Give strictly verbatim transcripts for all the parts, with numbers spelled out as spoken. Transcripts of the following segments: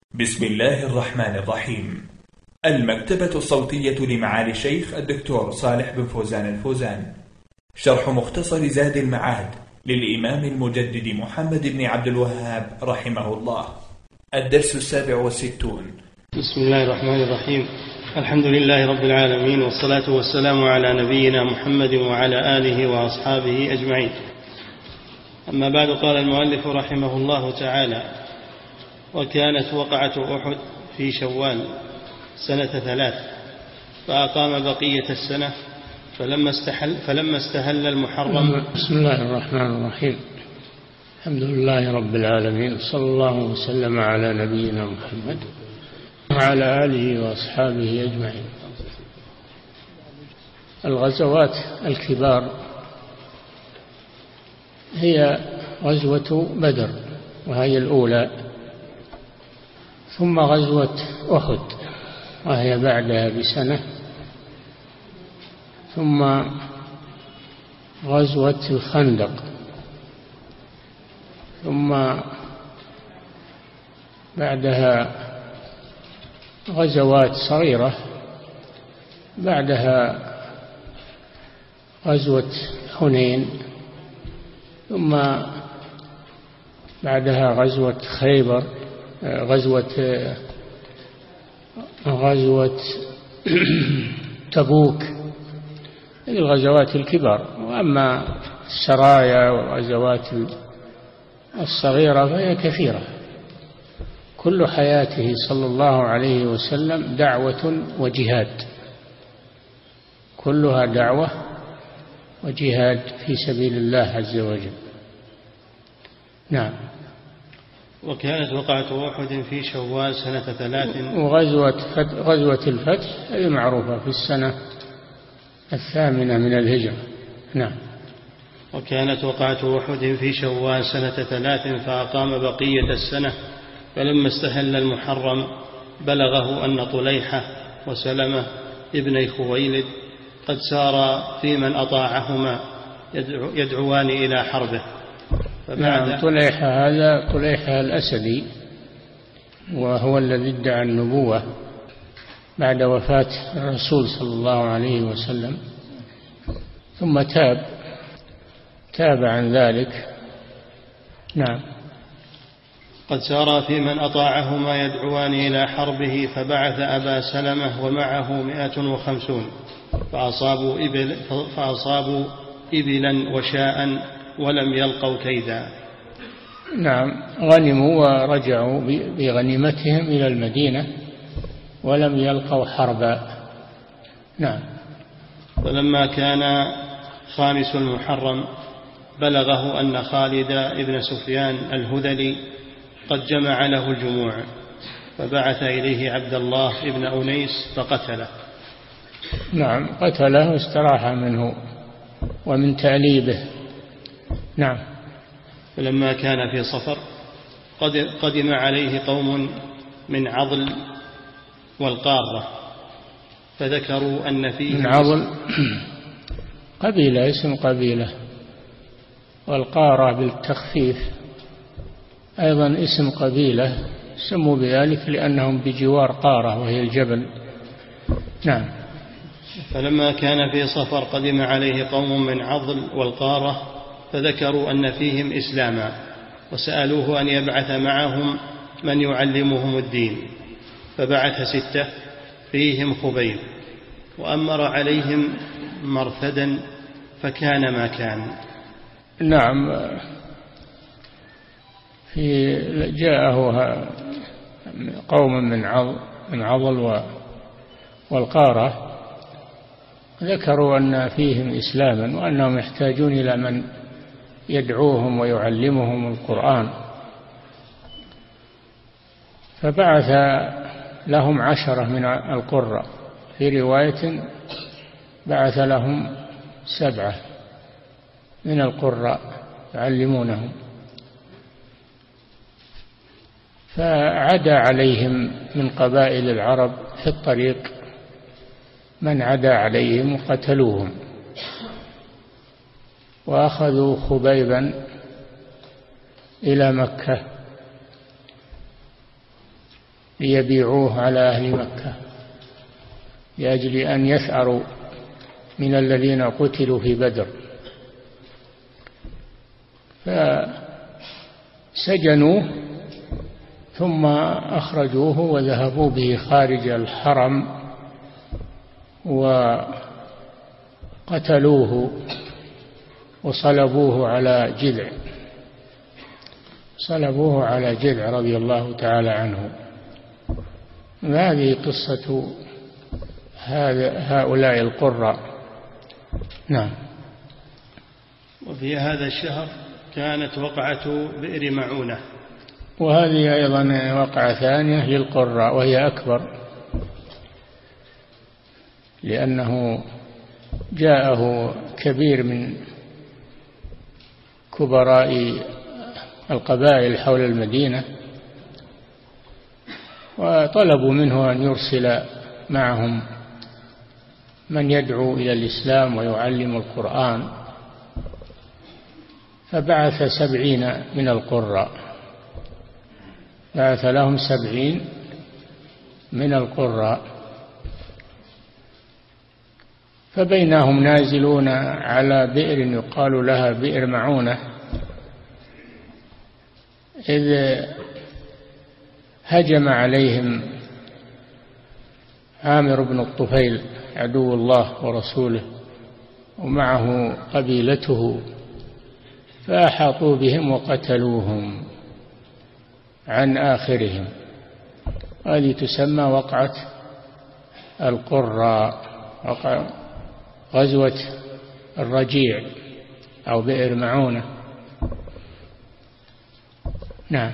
بسم الله الرحمن الرحيم. المكتبة الصوتية لمعالي الشيخ الدكتور صالح بن فوزان الفوزان. شرح مختصر زاد المعاد للإمام المجدد محمد بن عبد الوهاب رحمه الله. الدرس السابع والستون. بسم الله الرحمن الرحيم. الحمد لله رب العالمين، والصلاة والسلام على نبينا محمد وعلى آله وأصحابه أجمعين. أما بعد، قال المؤلف رحمه الله تعالى: وكانت وقعة أحد في شوال سنة ثلاث، فأقام بقية السنة، فلما استحل فلما استهل المحرم. بسم الله الرحمن الرحيم. الحمد لله رب العالمين، صلى الله وسلم على نبينا محمد وعلى آله وأصحابه أجمعين. الغزوات الكبار هي غزوة بدر، وهي الأولى، ثم غزوة أحد وهي بعدها بسنة، ثم غزوة الخندق، ثم بعدها غزوات صغيرة، بعدها غزوة حنين، ثم بعدها غزوة خيبر، غزوة غزوة تبوك. هذه الغزوات الكبار. وأما السرايا والغزوات الصغيرة فهي كثيرة. كل حياته صلى الله عليه وسلم دعوة وجهاد، كلها دعوة وجهاد في سبيل الله عز وجل. نعم. وكانت وقعة أحد في شوال سنة ثلاث، وغزوة غزوة الفتح هي معروفة في السنة الثامنة من الهجرة. نعم. وكانت وقعة أحد في شوال سنة ثلاث، فأقام بقية السنة، فلما استهل المحرم بلغه أن طليحة وسلمة ابني خويلد قد سارا في من أطاعهما يدعو يدعوان إلى حربه. نعم. طليحة هذا طليحة الأسدي، وهو الذي ادعى النبوة بعد وفاة الرسول صلى الله عليه وسلم، ثم تاب تاب عن ذلك. نعم. قد سار في من أطاعهما يدعوان إلى حربه، فبعث أبا سلمة ومعه مائة وخمسون، فأصابوا, إبل فأصابوا إبلا وشاء ولم يلقوا كيدا. نعم. غنموا ورجعوا بغنيمتهم إلى المدينة ولم يلقوا حربا. نعم. فلما كان خامس المحرم بلغه أن خالد ابن سفيان الهذلي قد جمع له الجموع، فبعث إليه عبد الله ابن أنيس فقتله. نعم. قتله واستراح منه ومن تأليبه. نعم. فلما كان في صفر قدم عليه قوم من عضل والقارة، فذكروا أن فيه من عضل قبيلة، اسم قبيلة، والقارة بالتخفيف أيضا اسم قبيلة، سموا بذلك لأنهم بجوار قارة وهي الجبل. نعم. فلما كان في صفر قدم عليه قوم من عضل والقارة، فذكروا أن فيهم إسلاما، وسألوه أن يبعث معهم من يعلمهم الدين، فبعث ستة فيهم خبيب، وأمر عليهم مرثدا فكان ما كان. نعم. في جاءه قوم من عضل من عضل والقارة، ذكروا أن فيهم إسلاما وأنهم يحتاجون إلى من يدعوهم ويعلمهم القرآن، فبعث لهم عشرة من القراء، في رواية بعث لهم سبعة من القراء يعلمونهم، فعدا عليهم من قبائل العرب في الطريق من عدا عليهم وقتلوهم، وأخذوا خبيبا إلى مكة ليبيعوه على أهل مكة لأجل أن يثأروا من الذين قتلوا في بدر، فسجنوه ثم أخرجوه وذهبوا به خارج الحرم وقتلوه وصلبوه على جذع صلبوه على جذع رضي الله تعالى عنه. هذه قصة هؤلاء القراء. نعم. وفي هذا الشهر كانت وقعة بئر معونة، وهذه أيضا وقعة ثانية للقراء وهي أكبر، لأنه جاءه كبير من كبراء القبائل حول المدينة وطلبوا منه أن يرسل معهم من يدعو إلى الإسلام ويعلم القرآن، فبعث سبعين من القراء، بعث لهم سبعين من القراء، فبينهم نازلون على بئر يقال لها بئر معونة إذ هجم عليهم عامر بن الطفيل عدو الله ورسوله ومعه قبيلته، فأحاطوا بهم وقتلوهم عن آخرهم. هذه تسمى وقعة القراء، وقع غزوة الرجيع أو بئر معونة. نعم.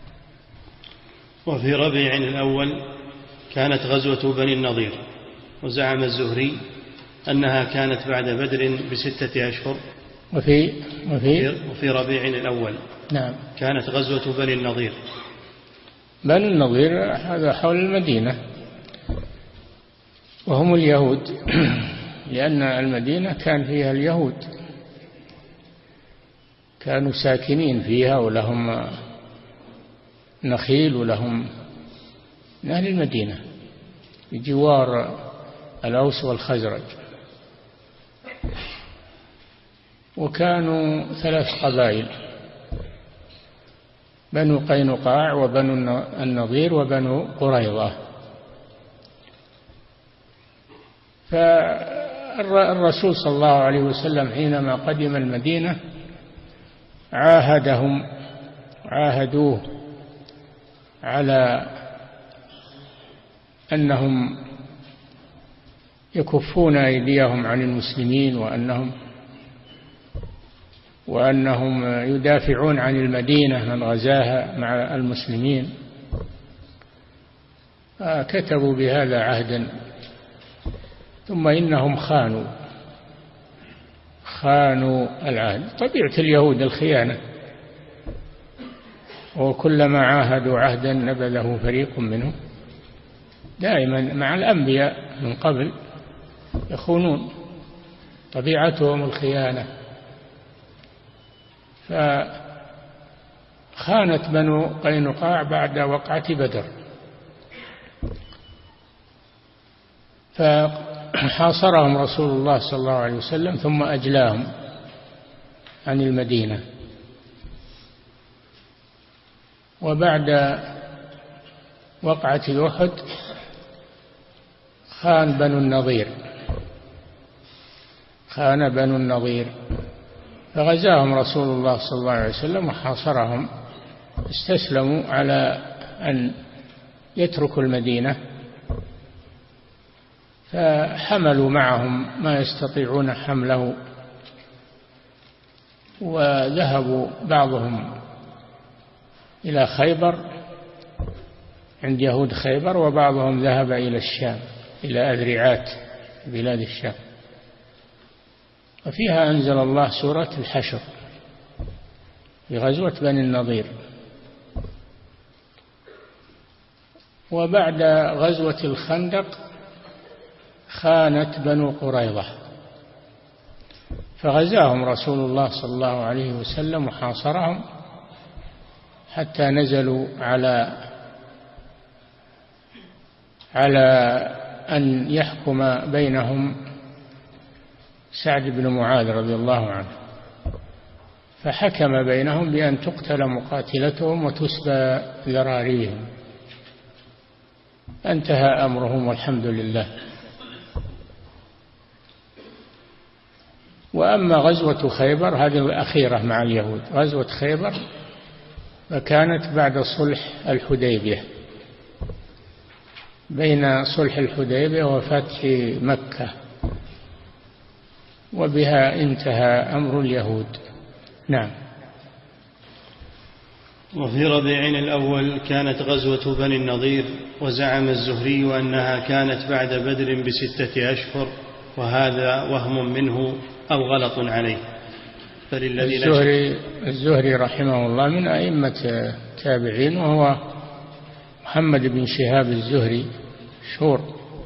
وفي ربيع الأول كانت غزوة بني النضير، وزعم الزهري أنها كانت بعد بدر بستة أشهر. وفي, وفي, وفي ربيع الأول نعم كانت غزوة بني النضير. بني النضير هذا حول المدينة وهم اليهود لأن المدينة كان فيها اليهود، كانوا ساكنين فيها ولهم نخيل ولهم من أهل المدينة بجوار الأوس والخزرج، وكانوا ثلاث قبائل: بنو قينقاع وبنو النضير وبنو قريظة. فالرسول صلى الله عليه وسلم حينما قدم المدينة عاهدهم عاهدوه على أنهم يكفون أيديهم عن المسلمين وأنهم وأنهم يدافعون عن المدينة من غزاها مع المسلمين، كتبوا بهذا عهدا. ثم إنهم خانوا خانوا العهد، طبيعة اليهود الخيانة، وكلما عاهدوا عهدا نبذه فريق منهم. دائما مع الأنبياء من قبل يخونون، طبيعتهم الخيانة. فخانت بنو قينقاع بعد وقعة بدر، فحاصرهم رسول الله صلى الله عليه وسلم ثم أجلاهم عن المدينة. وبعد وقعة أحد خان بنو النضير خان بنو النضير فغزاهم رسول الله صلى الله عليه وسلم وحاصرهم، استسلموا على أن يتركوا المدينة، فحملوا معهم ما يستطيعون حمله، وذهبوا بعضهم إلى خيبر عند يهود خيبر، وبعضهم ذهب إلى الشام إلى أذرعات بلاد الشام. وفيها أنزل الله سورة الحشر في غزوة بني النضير. وبعد غزوة الخندق خانت بنو قريظة، فغزاهم رسول الله صلى الله عليه وسلم وحاصرهم حتى نزلوا على على أن يحكم بينهم سعد بن معاذ رضي الله عنه، فحكم بينهم بأن تقتل مقاتلتهم وتسبى ذراريهم. انتهى أمرهم والحمد لله. وأما غزوة خيبر هذه الأخيرة مع اليهود، غزوة خيبر فكانت بعد صلح الحديبية، بين صلح الحديبية وفتح مكة، وبها انتهى أمر اليهود. نعم. وفي ربيع الأول كانت غزوة بني النضير، وزعم الزهري أنها كانت بعد بدر بستة أشهر، وهذا وهم منه أو غلط عليه. فللذي الزهري, الزهري رحمه الله من أئمة التابعين، وهو محمد بن شهاب الزهري شهور،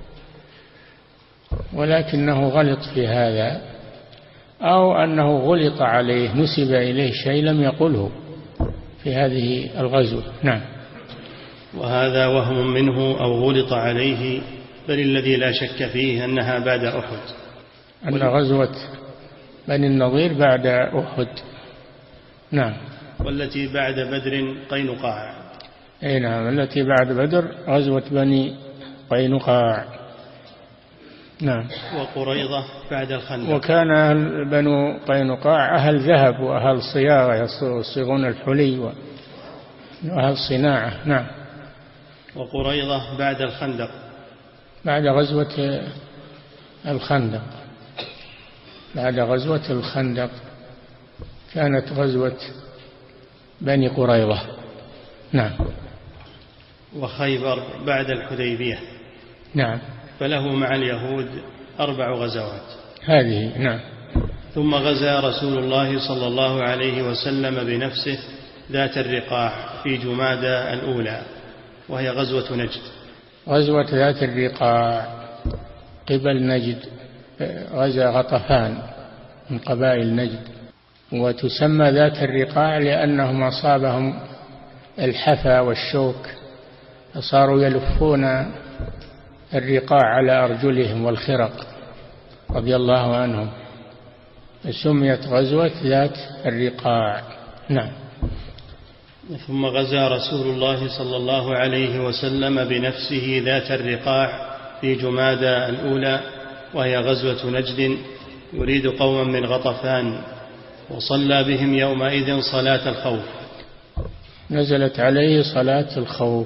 ولكنه غلط في هذا، أو أنه غلط عليه، نسب إليه شيء لم يقله في هذه الغزوة. نعم. وهذا وهم منه أو غلط عليه، بل الذي لا شك فيه أنها بعد أحد، أن غزوة بني النضير بعد أحد. نعم. والتي بعد بدر قينقاع. أي نعم، التي بعد بدر غزوة بني قينقاع. نعم. وقريضة بعد الخندق. وكان أهل بنو قينقاع أهل ذهب وأهل صياغة، يصيغون الحلي وأهل صناعة. نعم. وقريضة بعد الخندق، بعد غزوة الخندق، بعد غزوة الخندق كانت غزوة بني قريظة. نعم. وخيبر بعد الحديبية. نعم. فله مع اليهود أربع غزوات هذه. نعم. ثم غزا رسول الله صلى الله عليه وسلم بنفسه ذات الرقاع في جمادى الأولى، وهي غزوة نجد. غزوة ذات الرقاع قبل نجد، غزا غطفان من قبائل نجد، وتسمى ذات الرقاع لأنهم أصابهم الحفا والشوك، فصاروا يلفون الرقاع على أرجلهم والخرق رضي الله عنهم، فسميت غزوة ذات الرقاع. نعم. ثم غزا رسول الله صلى الله عليه وسلم بنفسه ذات الرقاع في جمادى الأولى، وهي غزوة نجد، يريد قوما من غطفان، وصلى بهم يومئذ صلاة الخوف. نزلت عليه صلاة الخوف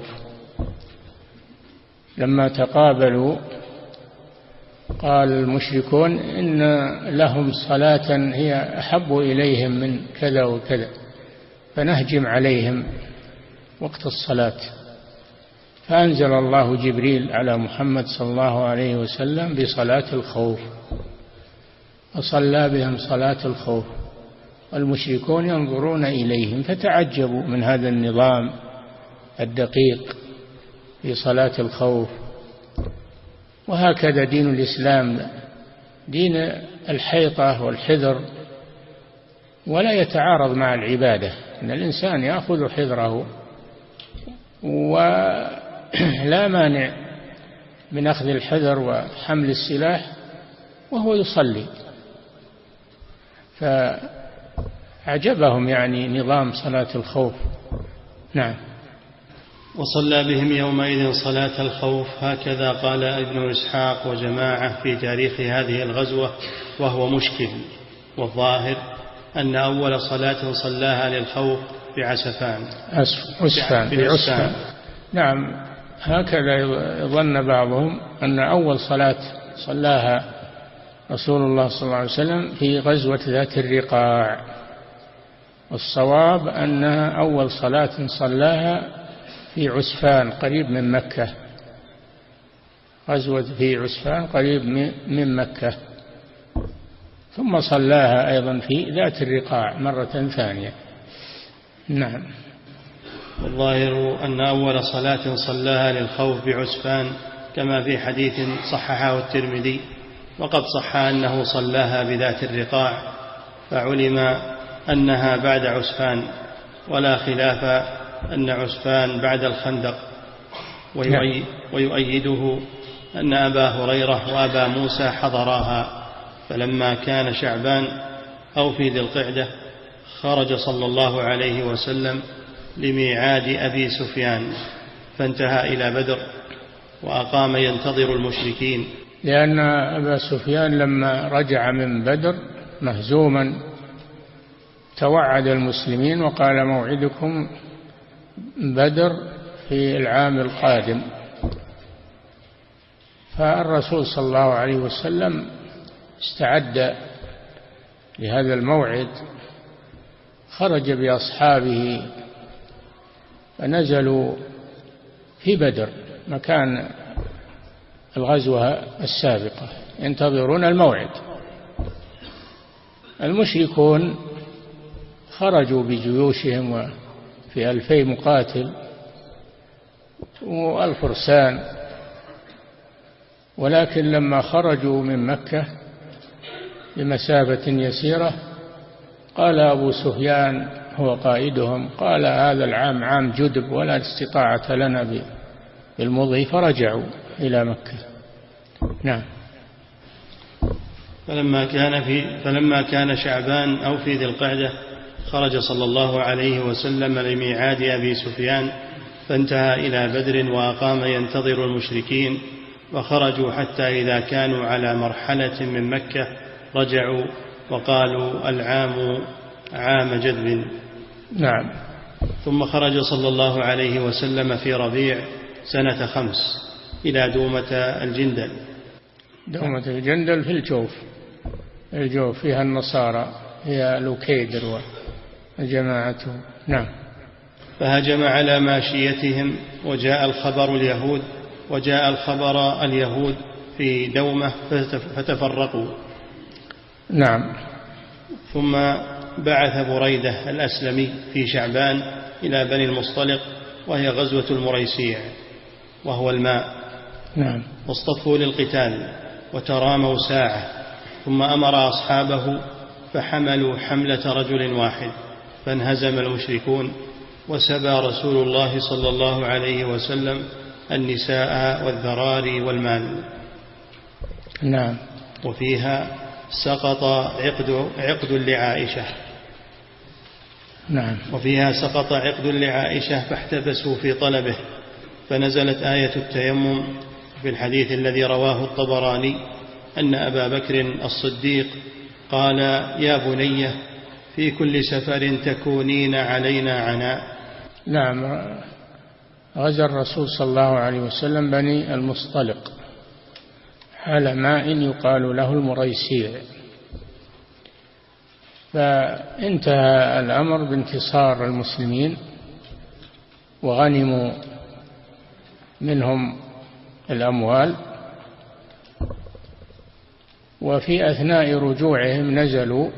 لما تقابلوا، قال المشركون إن لهم صلاة هي أحب إليهم من كذا وكذا، فنهجم عليهم وقت الصلاة، فأنزل الله جبريل على محمد صلى الله عليه وسلم بصلاة الخوف، فصلى بهم صلاة الخوف، والمشركون ينظرون إليهم فتعجبوا من هذا النظام الدقيق في صلاة الخوف. وهكذا دين الإسلام دين الحيطة والحذر، ولا يتعارض مع العبادة، أن الإنسان يأخذ حذره، ولا مانع من أخذ الحذر وحمل السلاح وهو يصلي. فأعجبهم يعني نظام صلاة الخوف. نعم. وصلى بهم يومئذ صلاة الخوف، هكذا قال ابن إسحاق وجماعة في تاريخ هذه الغزوة، وهو مشكل، والظاهر أن أول صلاة صلاها للخوف بعسفان. عسفان بعسفان. نعم، هكذا يظن بعضهم أن أول صلاة صلاها رسول الله صلى الله عليه وسلم في غزوة ذات الرقاع، والصواب أنها أول صلاة صلاها في عسفان قريب من مكة، غزوة في عسفان قريب من مكة، ثم صلاها أيضا في ذات الرقاع مرة ثانية. نعم. والظاهر أن أول صلاة صلاها للخوف بعسفان، كما في حديث صححه الترمذي، وقد صح أنه صلاها بذات الرقاع، فعلم أنها بعد عسفان، ولا خلاف أن عسفان بعد الخندق، ويؤيد ويؤيده أن أبا هريرة وأبا موسى حضراها، فلما كان شعبان أو في ذي القعدة خرج صلى الله عليه وسلم لميعاد أبي سفيان فانتهى إلى بدر وأقام ينتظر المشركين. لأن أبا سفيان لما رجع من بدر مهزوما توعد المسلمين وقال موعدكم بدر في العام القادم، فالرسول صلى الله عليه وسلم استعد لهذا الموعد، خرج بأصحابه فنزلوا في بدر مكان الغزوة السابقة ينتظرون الموعد. المشركون خرجوا بجيوشهم في ألفي مقاتل والفرسان، ولكن لما خرجوا من مكة بمسافة يسيرة قال أبو سفيان هو قائدهم، قال هذا العام عام جدب ولا استطاعة لنا بالمضي، فرجعوا إلى مكة. نعم. فلما كان في فلما كان شعبان أو في ذي القعدة خرج صلى الله عليه وسلم لميعاد أبي سفيان فانتهى إلى بدر وأقام ينتظر المشركين، وخرجوا حتى إذا كانوا على مرحلة من مكة رجعوا وقالوا العام عام جذب. نعم. ثم خرج صلى الله عليه وسلم في ربيع سنة خمس إلى دومة الجندل. دومة الجندل في الجوف، الجوف فيها النصارى، هي لوكيدر وجماعته. نعم. فهجم على ماشيتهم وجاء الخبر اليهود وجاء الخبر اليهود في دومة فتفرقوا. نعم. ثم بعث بريدة الأسلمي في شعبان إلى بني المصطلق وهي غزوة المريسيع وهو الماء. نعم. واصطفوا للقتال وتراموا ساعة، ثم أمر أصحابه فحملوا حملة رجل واحد، فانهزم المشركون وسبى رسول الله صلى الله عليه وسلم النساء والذراري والمال. نعم. وفيها سقط عقد, عقد لعائشة. نعم. وفيها سقط عقد لعائشة فاحتبسوا في طلبه، فنزلت آية التيمم في الحديث الذي رواه الطبراني أن أبا بكر الصديق قال يا بني في كل سفر تكونين علينا عناء. نعم. غزا الرسول صلى الله عليه وسلم بني المصطلق على ماء يقال له المريسيع، فانتهى الأمر بانتصار المسلمين وغنموا منهم الأموال، وفي أثناء رجوعهم نزلوا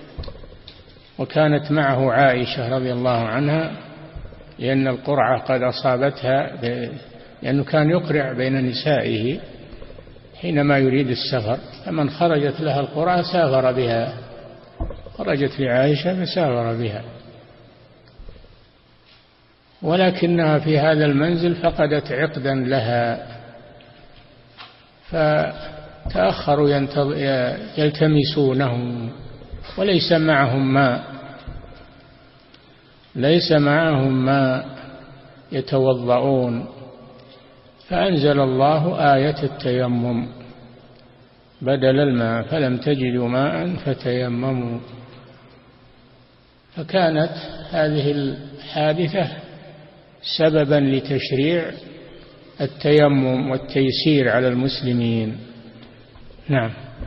وكانت معه عائشة رضي الله عنها، لأن القرعة قد أصابتها، لأنه كان يقرع بين نسائه حينما يريد السفر، فمن خرجت لها القرعة سافر بها، خرجت لعائشة فسافر بها، ولكنها في هذا المنزل فقدت عقدا لها، فتأخروا يلتمسونه وليس معهم ماء، ليس معهم ماء يتوضؤون، فأنزل الله آية التيمم بدل الماء، فلم تجدوا ماء فتيمموا. فكانت هذه الحادثة سببا لتشريع التيمم والتيسير على المسلمين. نعم.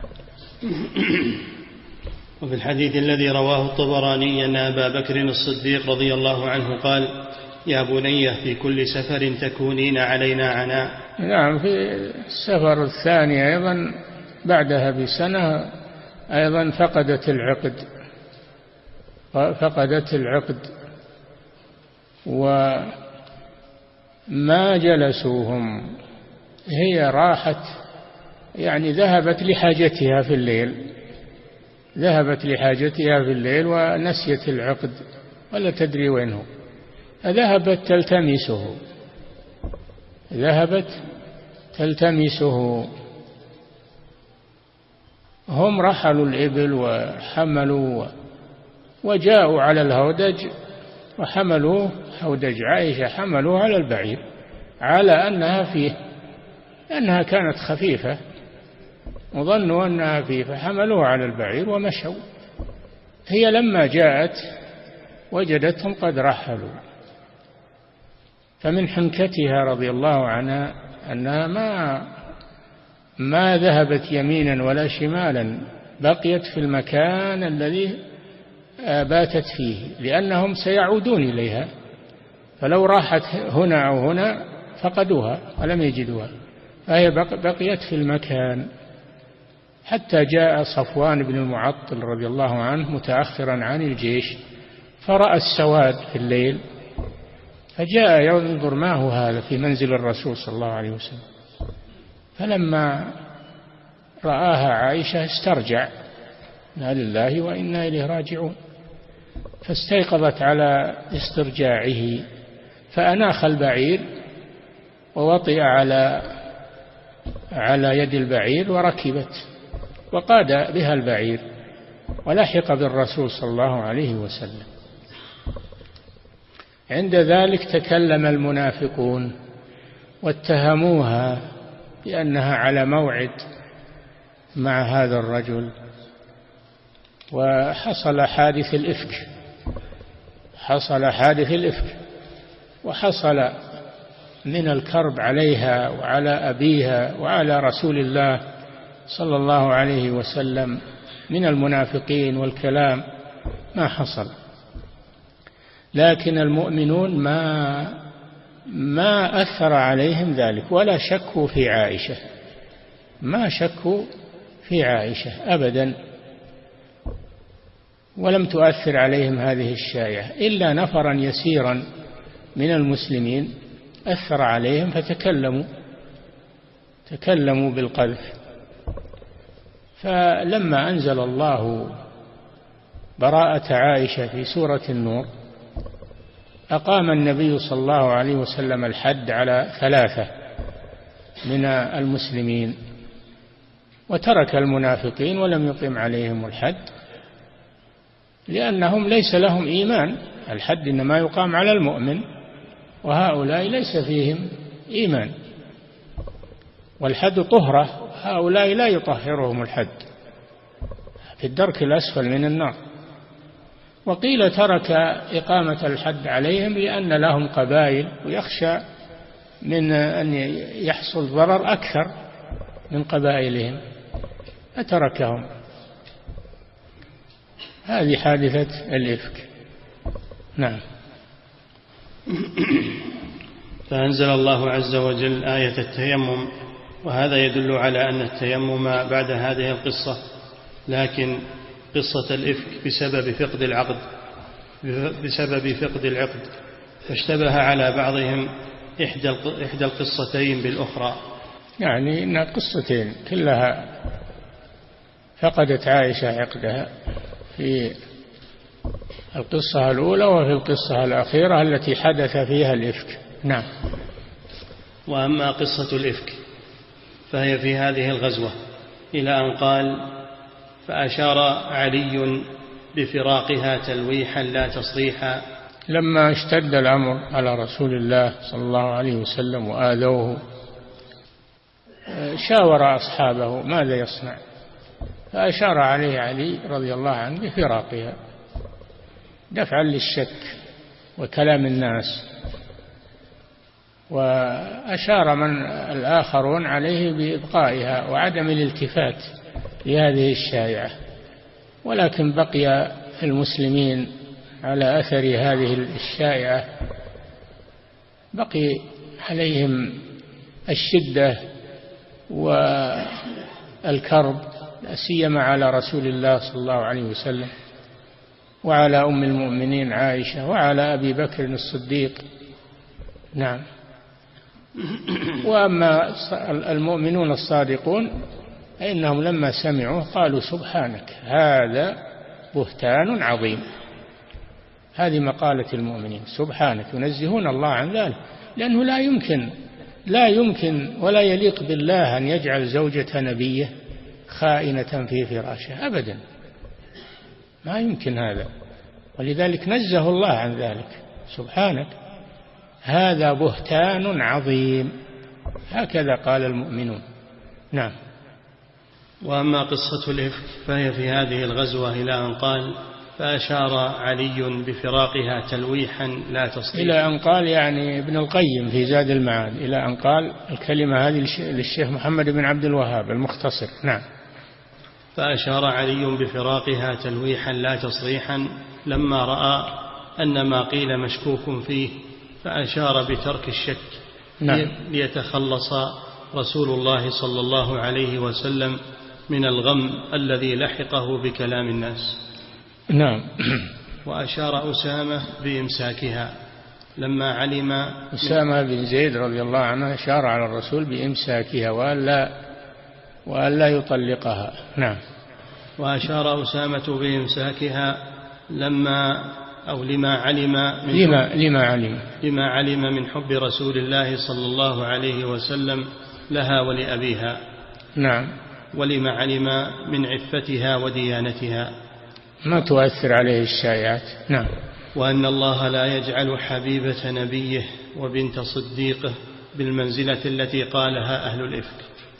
وفي الحديث الذي رواه الطبراني أن أبا بكر الصديق رضي الله عنه قال يا بني في كل سفر تكونين علينا عناء. نعم. في السفر الثاني أيضا بعدها بسنة أيضا فقدت العقد، فقدت العقد وما جلسوهم، هي راحت يعني ذهبت لحاجتها في الليل، ذهبت لحاجتها في الليل ونسيت العقد ولا تدري وينه، ذهبت تلتمسه ذهبت تلتمسه. هم رحلوا الإبل وحملوا وجاءوا على الهودج وحملوه، هودج عائشة حملوه على البعير على أنها فيه، لأنها كانت خفيفة وظنوا أنها فيه فحملوه على البعير ومشوا. هي لما جاءت وجدتهم قد رحلوا، فمن حنكتها رضي الله عنها أنها ما ما ذهبت يمينا ولا شمالا، بقيت في المكان الذي باتت فيه، لأنهم سيعودون إليها، فلو راحت هنا أو هنا فقدوها ولم يجدوها، فهي بقيت في المكان حتى جاء صفوان بن المعطل رضي الله عنه متأخرا عن الجيش، فرأى السواد في الليل، فجاء ينظر ما هو هذا في منزل الرسول صلى الله عليه وسلم، فلما رآها عائشة استرجع: إنا لله وإنا إليه راجعون. فاستيقظت على استرجاعه، فأناخ البعير ووطئ على على يد البعير وركبت وقاد بها البعير ولحق بالرسول صلى الله عليه وسلم. عند ذلك تكلم المنافقون واتهموها بأنها على موعد مع هذا الرجل، وحصل حادث الإفك حصل حادث الإفك وحصل من الكرب عليها وعلى أبيها وعلى رسول الله صلى الله عليه وسلم من المنافقين والكلام ما حصل. لكن المؤمنون ما ما أثر عليهم ذلك ولا شكوا في عائشة، ما شكوا في عائشة أبدا، ولم تؤثر عليهم هذه الشائعة إلا نفرا يسيرا من المسلمين أثر عليهم فتكلموا تكلموا بالقذف. فلما أنزل الله براءة عائشة في سورة النور أقام النبي صلى الله عليه وسلم الحد على ثلاثة من المسلمين وترك المنافقين ولم يقم عليهم الحد، لأنهم ليس لهم إيمان. الحد إنما يقام على المؤمن، وهؤلاء ليس فيهم إيمان، والحد طهرة، هؤلاء لا يطهرهم الحد، في الدرك الأسفل من النار. وقيل ترك إقامة الحد عليهم لأن لهم قبائل ويخشى من أن يحصل ضرر أكثر من قبائلهم فتركهم. هذه حادثة الإفك. نعم. فأنزل الله عز وجل آية التيمم، وهذا يدل على أن التيمم بعد هذه القصة، لكن قصة الإفك بسبب فقد العقد بسبب فقد العقد فاشتبه على بعضهم إحدى إحدى القصتين بالأخرى. يعني إن قصتين كلها فقدت عائشة عقدها، في القصة الأولى وفي القصة الأخيرة التي حدث فيها الإفك. نعم. وأما قصة الإفك فهي في هذه الغزوة إلى أن قال: فأشار علي بفراقها تلويحا لا تصريحا. لما اشتد الأمر على رسول الله صلى الله عليه وسلم وآذوه شاور أصحابه ماذا يصنع، فأشار عليه علي رضي الله عنه بفراقها دفعا للشك وكلام الناس، وأشار من الآخرون عليه بإبقائها وعدم الالتفات لهذه الشائعة. ولكن بقي المسلمين على أثر هذه الشائعة، بقي عليهم الشدة والكرب، سيما على رسول الله صلى الله عليه وسلم وعلى أم المؤمنين عائشة وعلى أبي بكر الصديق. نعم. وأما المؤمنون الصادقون فإنهم لما سمعوا قالوا: سبحانك هذا بهتان عظيم. هذه مقالة المؤمنين: سبحانك، ينزهون الله عن ذلك، لأنه لا يمكن لا يمكن ولا يليق بالله أن يجعل زوجة نبيه خائنة في فراشه أبدا، ما يمكن هذا، ولذلك نزه الله عن ذلك سبحانك، هذا بهتان عظيم، هكذا قال المؤمنون. نعم. وأما قصة الإفك فهي في هذه الغزوة إلى أن قال فأشار علي بفراقها تلويحا لا تصريحا، إلى أن قال يعني ابن القيم في زاد المعاد، إلى أن قال الكلمة هذه للشيخ محمد بن عبد الوهاب المختصر. نعم. فأشار علي بفراقها تلويحا لا تصريحا لما رأى أن ما قيل مشكوك فيه، فأشار بترك الشك. نعم. ليتخلص رسول الله صلى الله عليه وسلم من الغم الذي لحقه بكلام الناس. نعم. وأشار أسامة بإمساكها لما علم، أسامة بن زيد رضي الله عنه أشار على الرسول بإمساكها وألا وألا يطلقها. نعم. وأشار أسامة بإمساكها لما أو لما علم من لما, لما علم لما علم من حب رسول الله صلى الله عليه وسلم لها ولأبيها. نعم. ولما علم من عفتها وديانتها، ما تؤثر عليه الشائعات. نعم. وأن الله لا يجعل حبيبة نبيه وبنت صديقه بالمنزلة التي قالها أهل الإفك.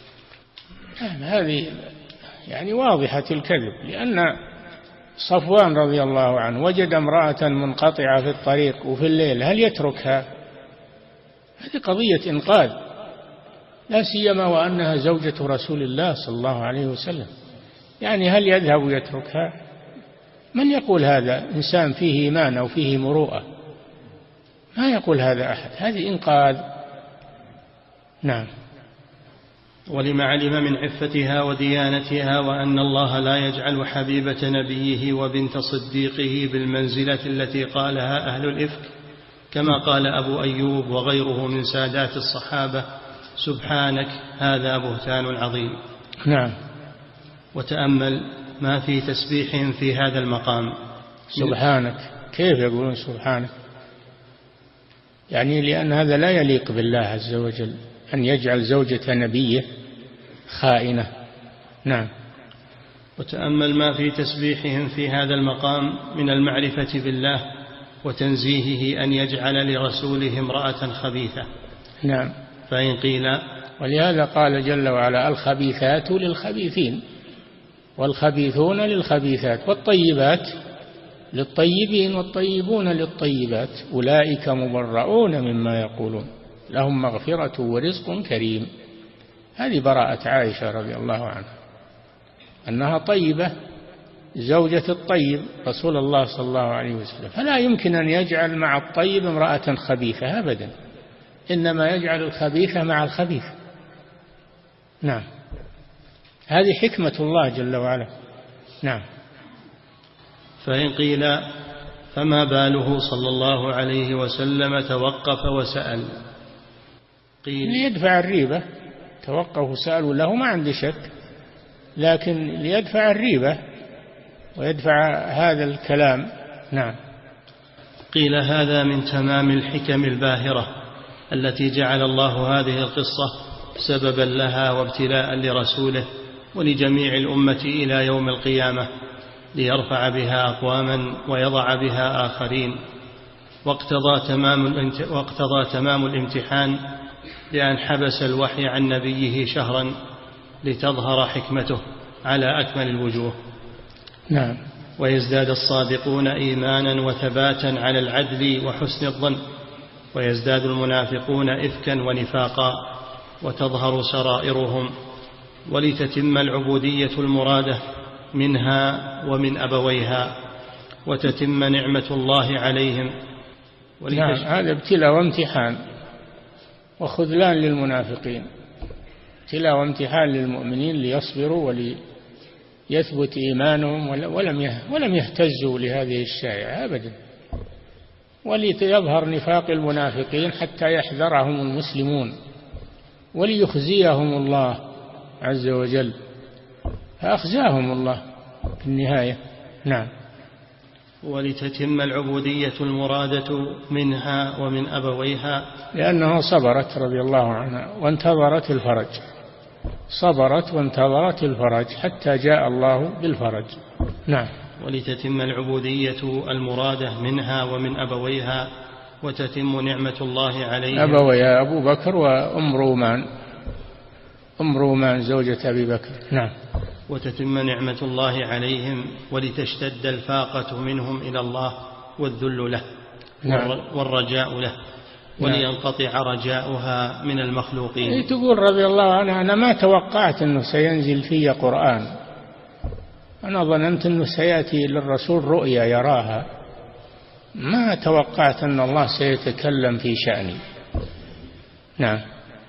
هذه يعني واضحة الكذب، لأن صفوان رضي الله عنه وجد امرأة منقطعة في الطريق وفي الليل، هل يتركها؟ هذه قضية إنقاذ، لا سيما وأنها زوجة رسول الله صلى الله عليه وسلم، يعني هل يذهب ويتركها؟ من يقول هذا؟ إنسان فيه إيمان أو فيه مروءة، ما يقول هذا أحد، هذه إنقاذ. نعم. ولما علم من عفتها وديانتها وأن الله لا يجعل حبيبة نبيه وبنت صديقه بالمنزلة التي قالها أهل الإفك، كما قال أبو أيوب وغيره من سادات الصحابة سبحانك هذا بهتان عظيم. نعم. وتأمل ما في تسبيحهم في هذا المقام. سبحانك، كيف يقولون سبحانك؟ يعني لأن هذا لا يليق بالله عز وجل أن يجعل زوجة نبيه خائنة. نعم. وتأمل ما في تسبيحهم في هذا المقام من المعرفة بالله وتنزيهه أن يجعل لرسوله امرأة خبيثة. نعم. فإن قيل، ولهذا قال جل وعلا الخبيثات للخبيثين والخبيثون للخبيثات والطيبات للطيبين والطيبون للطيبات أولئك مبرؤون مما يقولون لهم مغفرة ورزق كريم. هذه براءة عائشة رضي الله عنها أنها طيبة زوجة الطيب رسول الله صلى الله عليه وسلم، فلا يمكن أن يجعل مع الطيب امرأة خبيثة أبدا، إنما يجعل الخبيثة مع الخبيث. نعم. هذه حكمة الله جل وعلا. نعم. فإن قيل فما باله صلى الله عليه وسلم توقف وسأل؟ قيل ليدفع الريبة، توقف وسألوا له ما عندي شك، لكن ليدفع الريبة ويدفع هذا الكلام. نعم. قيل هذا من تمام الحكم الباهرة التي جعل الله هذه القصة سببا لها وابتلاء لرسوله ولجميع الأمة إلى يوم القيامة، ليرفع بها أقواما ويضع بها آخرين. واقتضى تمام, واقتضى تمام الامتحان لأن حبس الوحي عن نبيه شهرا لتظهر حكمته على أكمل الوجوه. نعم. ويزداد الصادقون إيمانا وثباتا على العدل وحسن الظن، ويزداد المنافقون إفكا ونفاقا وتظهر سرائرهم، ولتتم العبودية المرادة منها ومن أبويها، وتتم نعمة الله عليهم. نعم. هذا ابتلاء وامتحان وخذلان للمنافقين، ابتلاء وامتحان للمؤمنين ليصبروا وليثبت إيمانهم ولم ولم يهتزوا لهذه الشائعة أبدا، وليظهر نفاق المنافقين حتى يحذرهم المسلمون وليخزيهم الله عز وجل، فأخزاهم الله في النهاية. نعم. ولتتم العبودية المرادة منها ومن أبويها، لأنها صبرت رضي الله عنها وانتظرت الفرج، صبرت وانتظرت الفرج حتى جاء الله بالفرج. نعم. ولتتم العبودية المرادة منها ومن أبويها وتتم نعمة الله عليهم. أبويها أبو بكر وأم رومان، أم رومان زوجة أبي بكر. نعم. وتتم نعمة الله عليهم ولتشتد الفاقة منهم إلى الله والذل له. نعم. والرجاء له، ولينقطع رجاؤها من المخلوقين. تقول رضي الله عنها: أنا ما توقعت أنه سينزل في قرآن، أنا ظننت أنه سيأتي للرسول رؤيا يراها، ما توقعت أن الله سيتكلم في شأني. نعم.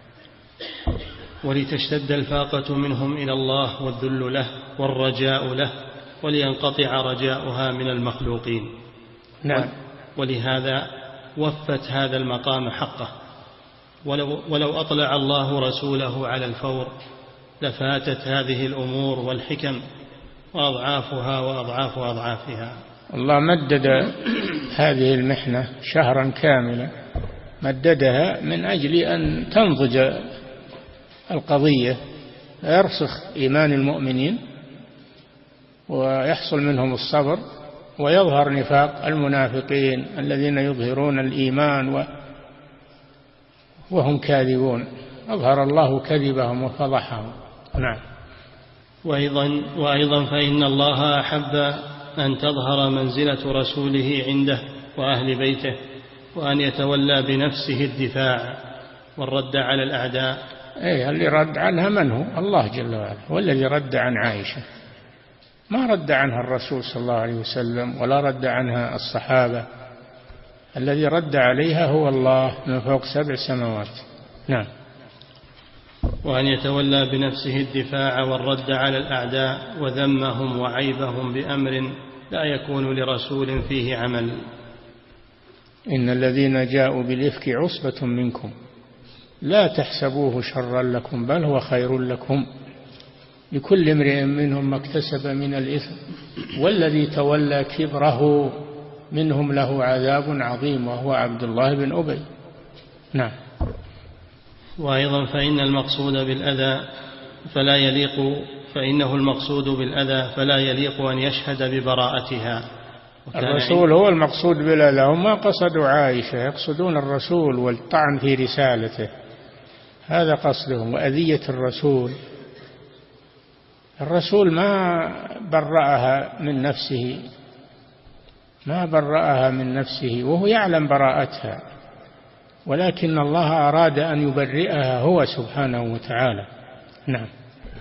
ولتشتد الفاقة منهم إلى الله والذل له والرجاء له، ولينقطع رجاؤها من المخلوقين. نعم. ولهذا وفت هذا المقام حقه، ولو, ولو أطلع الله رسوله على الفور لفاتت هذه الأمور والحكم وأضعافها وأضعاف أضعافها. الله مدد هذه المحنة شهرا كاملا، مددها من أجل أن تنضج القضية، يرسخ إيمان المؤمنين ويحصل منهم الصبر، ويظهر نفاق المنافقين الذين يظهرون الإيمان وهم كاذبون، أظهر الله كذبهم وفضحهم. نعم. وأيضا, وأيضا فإن الله أحب أن تظهر منزلة رسوله عنده وأهل بيته، وأن يتولى بنفسه الدفاع والرد على الأعداء. أي اللي رد عنها من هو؟ الله جل وعلا، والذي رد عن عائشة ما رد عنها الرسول صلى الله عليه وسلم ولا رد عنها الصحابة، الذي رد عليها هو الله من فوق سبع سماوات. نعم. وأن يتولى بنفسه الدفاع والرد على الأعداء وذمهم وعيبهم بأمر لا يكون لرسول فيه عمل. إن الذين جاءوا بالإفك عصبة منكم لا تحسبوه شرا لكم بل هو خير لكم، لكل امرئ منهم ما اكتسب من الإثم والذي تولى كبره منهم له عذاب عظيم وهو عبد الله بن أبي. نعم. وأيضا فإن المقصود بالأذى فلا يليق فإنه المقصود بالأذى فلا يليق أن يشهد ببراءتها. الرسول هو المقصود بالأذى، هم ما قصدوا عائشة، يقصدون الرسول والطعن في رسالته، هذا قصدهم، وأذية الرسول. الرسول ما برأها من نفسه، ما برأها من نفسه وهو يعلم براءتها، ولكن الله أراد أن يبرئها هو سبحانه وتعالى. نعم.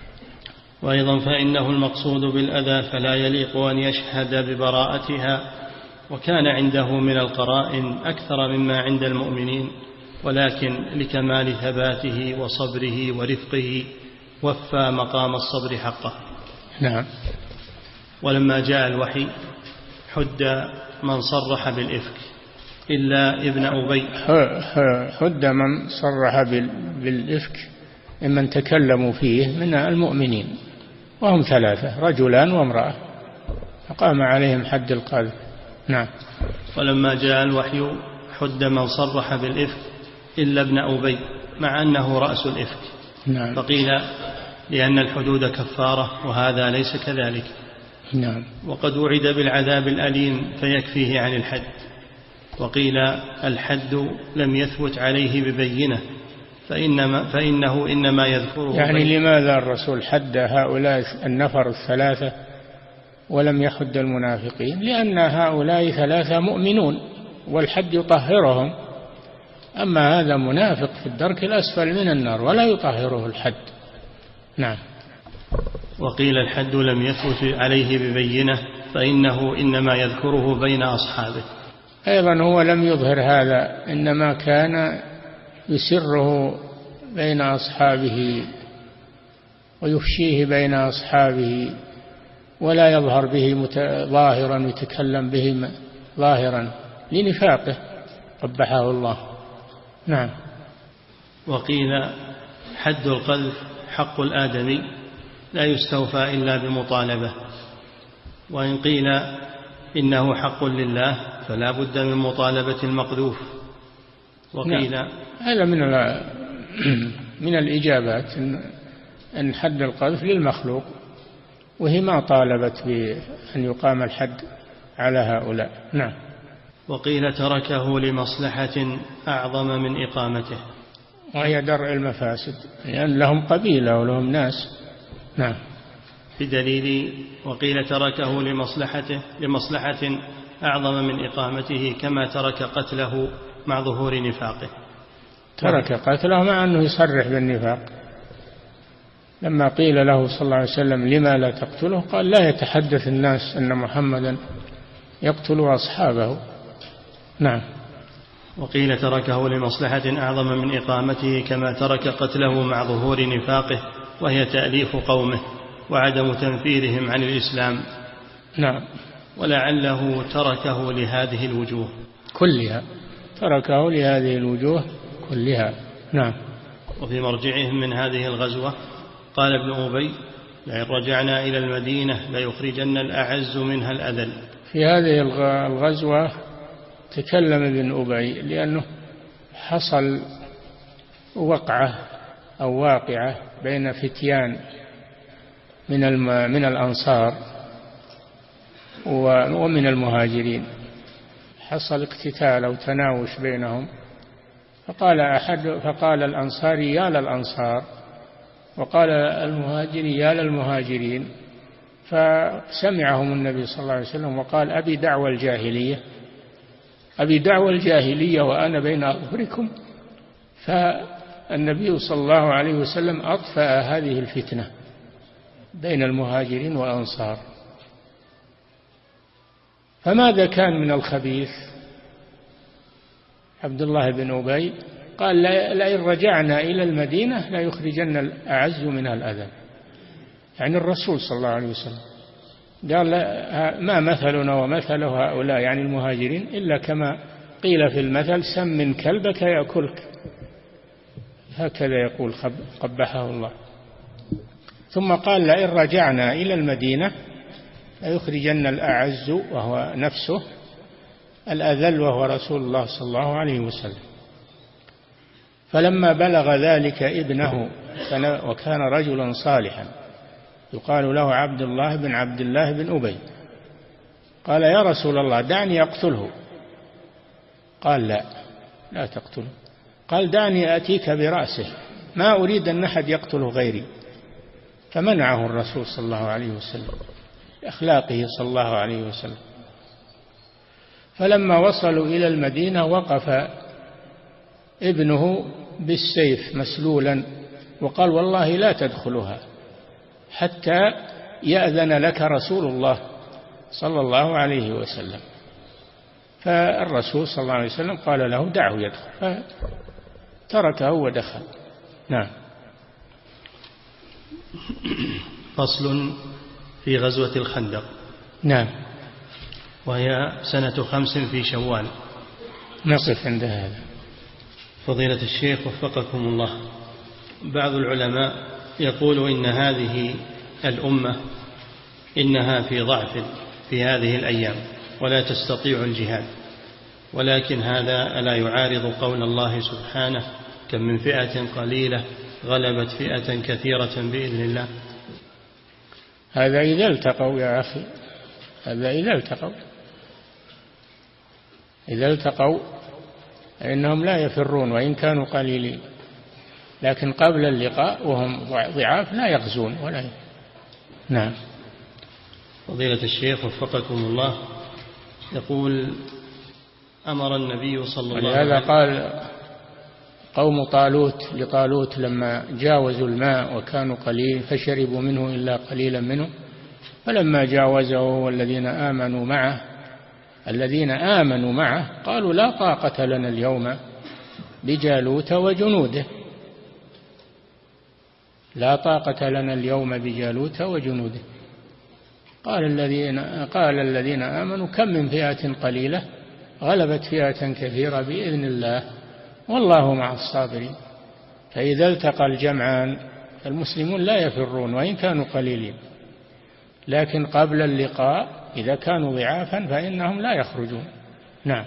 وأيضا فإنه المقصود بالأذى فلا يليق أن يشهد ببراءتها، وكان عنده من القرائن أكثر مما عند المؤمنين، ولكن لكمال ثباته وصبره ورفقه وفى مقام الصبر حقه. نعم. ولما جاء الوحي حد من صرح بالإفك إلا ابن أبي. حد من صرح بالإفك ممن تكلموا فيه من المؤمنين، وهم ثلاثة، رجلان وامرأة، فقام عليهم حد القذف. نعم. ولما جاء الوحي حد من صرح بالإفك إلا ابن أبي، مع أنه رأس الإفك. نعم. فقيل لأن الحدود كفارة، وهذا ليس كذلك. نعم. وقد وعد بالعذاب الأليم فيكفيه عن الحد، وقيل الحد لم يثبت عليه ببينة فإنما فإنه إنما يذكره. يعني لماذا الرسول حد هؤلاء النفر الثلاثة ولم يحد المنافقين؟ لأن هؤلاء ثلاثة مؤمنون والحد يطهرهم، أما هذا منافق في الدرك الأسفل من النار ولا يطهره الحد. نعم. وقيل الحد لم يثبت عليه ببينة فإنه إنما يذكره بين أصحابه. أيضا هو لم يظهر هذا، إنما كان يسره بين أصحابه ويفشيه بين أصحابه، ولا يظهر به ظاهرا يتكلم به ظاهرا لنفاقه قبحه الله. نعم. وقيل حد القذف حق الآدمي لا يستوفى إلا بمطالبة، وإن قيل إنه حق لله فلا بد من مطالبة المقذوف. وقيل نعم. هذا من من الإجابات أن حد القذف للمخلوق، وهي ما طالبت بأن يقام الحد على هؤلاء. نعم. وقيل تركه لمصلحة أعظم من إقامته، وهي درء المفاسد، لأن يعني لهم قبيلة ولهم ناس. نعم. بدليل وقيل تركه لمصلحته لمصلحة أعظم من إقامته كما ترك قتله مع ظهور نفاقه. ترك قتله مع أنه يصرح بالنفاق. لما قيل له صلى الله عليه وسلم لما لا تقتله قال لا يتحدث الناس أن محمدا يقتل أصحابه. نعم. وقيل تركه لمصلحة أعظم من إقامته كما ترك قتله مع ظهور نفاقه، وهي تأليف قومه وعدم تنفيرهم عن الإسلام. نعم. ولعله تركه لهذه الوجوه كلها، تركه لهذه الوجوه كلها. نعم. وفي مرجعهم من هذه الغزوة قال ابن أبي لئن رجعنا إلى المدينة ليخرجن الأعز منها الأذل. في هذه الغزوة تكلم ابن أبي لأنه حصل وقعة أو واقعة بين فتيان من من الأنصار ومن المهاجرين، حصل اقتتال أو تناوش بينهم، فقال أحد فقال الأنصاري يا للأنصار، وقال المهاجري يا للمهاجرين، فسمعهم النبي صلى الله عليه وسلم وقال أبي دعوى الجاهلية أبي دعوى الجاهلية وأنا بين أظهركم. فالنبي صلى الله عليه وسلم أطفأ هذه الفتنة بين المهاجرين والأنصار. فماذا كان من الخبيث؟ عبد الله بن أبي قال لئن رجعنا إلى المدينة لا يخرجن الأعز منها الأذل، يعني الرسول صلى الله عليه وسلم قال ما مثلنا ومثل هؤلاء يعني المهاجرين إلا كما قيل في المثل سمن كلبك يأكلك، هكذا يقول قبحه الله. ثم قال لئن رجعنا إلى المدينة ليخرجن الأعز وهو نفسه الأذل وهو رسول الله صلى الله عليه وسلم. فلما بلغ ذلك ابنه وكان رجلا صالحا يقال له عبد الله بن عبد الله بن أبي، قال يا رسول الله دعني أقتله. قال لا لا تقتله، قال دعني أتيك برأسه، ما أريد أن أحد يقتل غيري. فمنعه الرسول صلى الله عليه وسلم بأخلاقه صلى الله عليه وسلم. فلما وصلوا إلى المدينة وقف ابنه بالسيف مسلولا وقال والله لا تدخلها حتى يأذن لك رسول الله صلى الله عليه وسلم. فالرسول صلى الله عليه وسلم قال له دعه يدخل، فتركه ودخل. نعم. فصل في غزوة الخندق. نعم. وهي سنة خمس في شوال. نقف عند هذا. فضيلة الشيخ وفقكم الله، بعض العلماء يقول إن هذه الأمة إنها في ضعف في هذه الأيام ولا تستطيع الجهاد، ولكن هذا ألا يعارض قول الله سبحانه كم من فئة قليلة غلبت فئة كثيرة بإذن الله؟ هذا إذا التقوا يا أخي، هذا إذا التقوا، إذا التقوا إنهم لا يفرون وإن كانوا قليلين، لكن قبل اللقاء وهم ضعاف لا يغزون ولا ي... نعم. فضيلة الشيخ وفقكم الله، يقول أمر النبي صلى الله عليه وسلم، ولهذا قال قوم طالوت لطالوت لما جاوزوا الماء وكانوا قليل فشربوا منه إلا قليلا منه، فلما جاوزه والذين آمنوا معه الذين آمنوا معه قالوا لا طاقة لنا اليوم بجالوت وجنوده، لا طاقة لنا اليوم بجالوت وجنوده. قال الذين قال الذين آمنوا كم من فئة قليلة غلبت فئة كثيرة بإذن الله والله مع الصابرين. فإذا التقى الجمعان المسلمون لا يفرون وإن كانوا قليلين، لكن قبل اللقاء إذا كانوا ضعافا فإنهم لا يخرجون. نعم.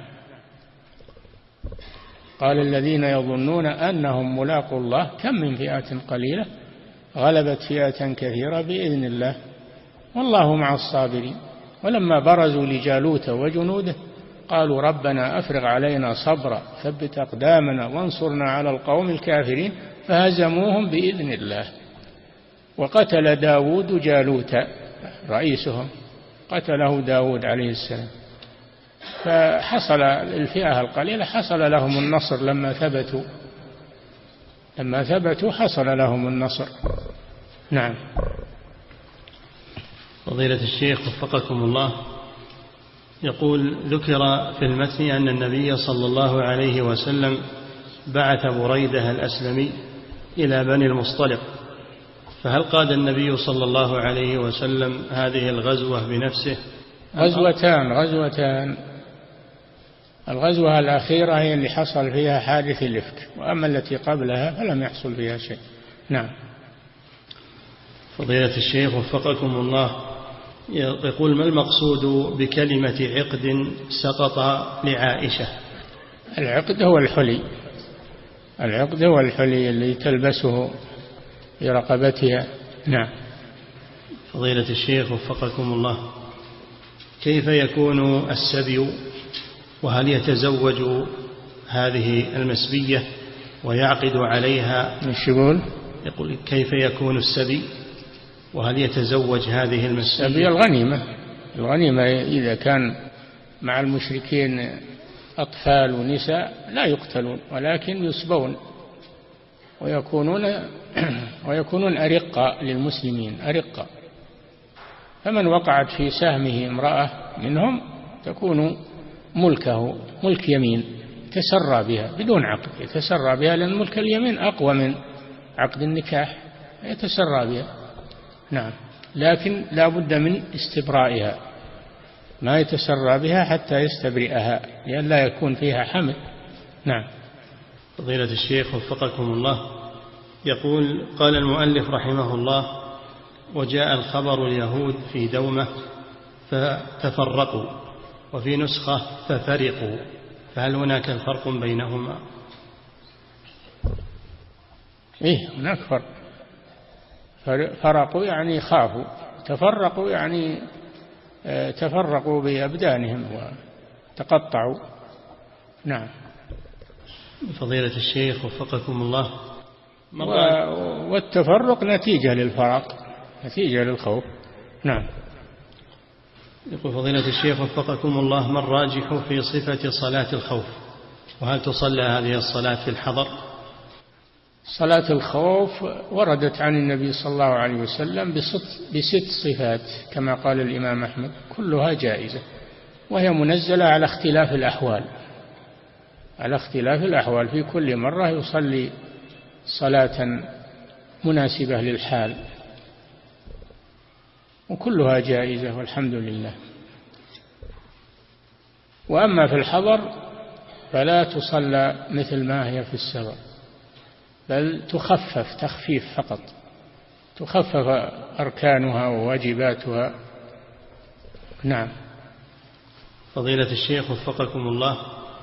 قال الذين يظنون أنهم ملاقوا الله كم من فئة قليلة غلبت فئة كثيرة بإذن الله والله مع الصابرين. ولما برزوا لجالوت وجنوده قالوا ربنا أفرغ علينا صبرا ثبت أقدامنا وانصرنا على القوم الكافرين فهزموهم بإذن الله. وقتل داود جالوت رئيسهم، قتله داود عليه السلام، فحصل الفئة القليلة حصل لهم النصر لما ثبتوا لما ثبتوا حصل لهم النصر. نعم. فضيلة الشيخ وفقكم الله، يقول ذكر في المتن أن النبي صلى الله عليه وسلم بعث بريدة الأسلمي إلى بني المصطلق، فهل قاد النبي صلى الله عليه وسلم هذه الغزوة بنفسه؟ غزوتان غزوتان الغزوة الأخيرة هي اللي حصل فيها حادث الإفك، وأما التي قبلها فلم يحصل فيها شيء. نعم. فضيلة الشيخ وفقكم الله، يقول ما المقصود بكلمة عقد سقط لعائشة؟ العقد هو الحلي العقد هو الحلي اللي تلبسه في رقبتها. نعم. فضيلة الشيخ وفقكم الله، كيف يكون السبي وهل يتزوج هذه المسبية ويعقد عليها؟ مش يقول؟ يقول كيف يكون السبي وهل يتزوج هذه المسبية؟ السبي الغنيمة الغنيمة إذا كان مع المشركين أطفال ونساء لا يقتلون ولكن يسبون ويكونون ويكونون أرقاء للمسلمين أرقاء، فمن وقعت في سهمه امرأة منهم تكون ملكه ملك يمين يتسرى بها بدون عقد، يتسرى بها لأن ملك اليمين أقوى من عقد النكاح، يتسرى بها. نعم. لكن لا بد من استبرائها، ما يتسرى بها حتى يستبرئها لأن لا يكون فيها حمل. نعم. فضيلة الشيخ وفقكم الله، يقول قال المؤلف رحمه الله وجاء الخبر اليهود في دومة فتفرقوا وفي نسخة ففرقوا، فهل هناك فرق بينهما؟ إيه هناك فرق. فرقوا يعني خافوا، تفرقوا يعني تفرقوا بأبدانهم وتقطعوا. نعم. فضيلة الشيخ وفقكم الله، والتفرق نتيجة للفرق، نتيجة للخوف. نعم. يقول فضيلة الشيخ وفقكم الله، ما الراجح في صفة صلاة الخوف؟ وهل تصلى هذه الصلاة في الحضر؟ صلاة الخوف وردت عن النبي صلى الله عليه وسلم بست, بست صفات كما قال الإمام أحمد، كلها جائزة، وهي منزلة على اختلاف الأحوال على اختلاف الأحوال في كل مرة يصلي صلاة مناسبة للحال، وكلها جائزة والحمد لله. وأما في الحضر فلا تصلى مثل ما هي في السفر، بل تخفف تخفيف فقط، تخفف أركانها وواجباتها. نعم. فضيلة الشيخ وفقكم الله،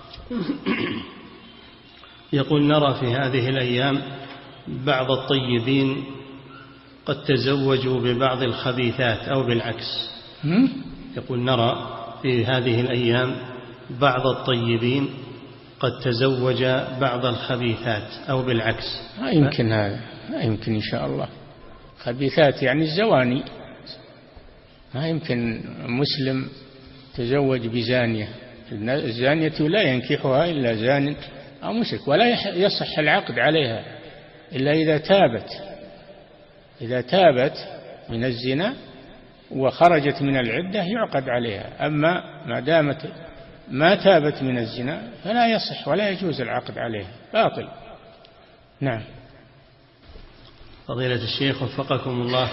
يقول نرى في هذه الأيام بعض الطيبين قد تزوجوا ببعض الخبيثات أو بالعكس. يقول نرى في هذه الأيام بعض الطيبين قد تزوج بعض الخبيثات أو بالعكس. ما يمكن هذا، ما يمكن إن شاء الله. خبيثات يعني الزواني، ما يمكن مسلم تزوج بزانية، الزانية لا ينكحها إلا زان أو مشرك، ولا يصح العقد عليها إلا إذا تابت إذا تابت من الزنا وخرجت من العدة يعقد عليها. أما ما دامت ما تابت من الزنا فلا يصح ولا يجوز العقد عليها، باطل. نعم. فضيلة الشيخ وفقكم الله،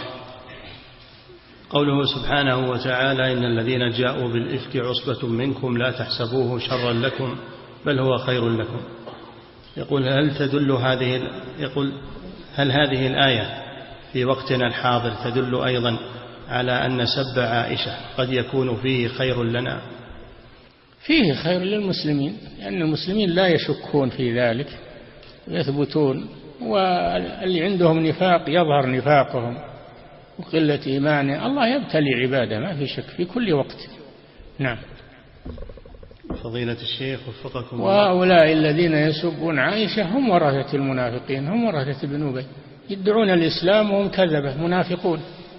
قوله سبحانه وتعالى إن الذين جاءوا بالإفك عصبة منكم لا تحسبوه شرا لكم بل هو خير لكم، يقول هل تدل هذه يقول هل هذه الآية في وقتنا الحاضر تدل أيضا على أن سب عائشة قد يكون فيه خير لنا؟ فيه خير للمسلمين، لأن المسلمين لا يشكون في ذلك ويثبتون، واللي عندهم نفاق يظهر نفاقهم وقلة إيمانه. الله يبتلي عباده ما في شك في كل وقت. نعم. فضيلة الشيخ وفقكم الله. وهؤلاء الذين يسبون عائشة هم ورثة المنافقين، هم ورثة ابن أبي، يدعون الإسلام وهم كذبة منافقون.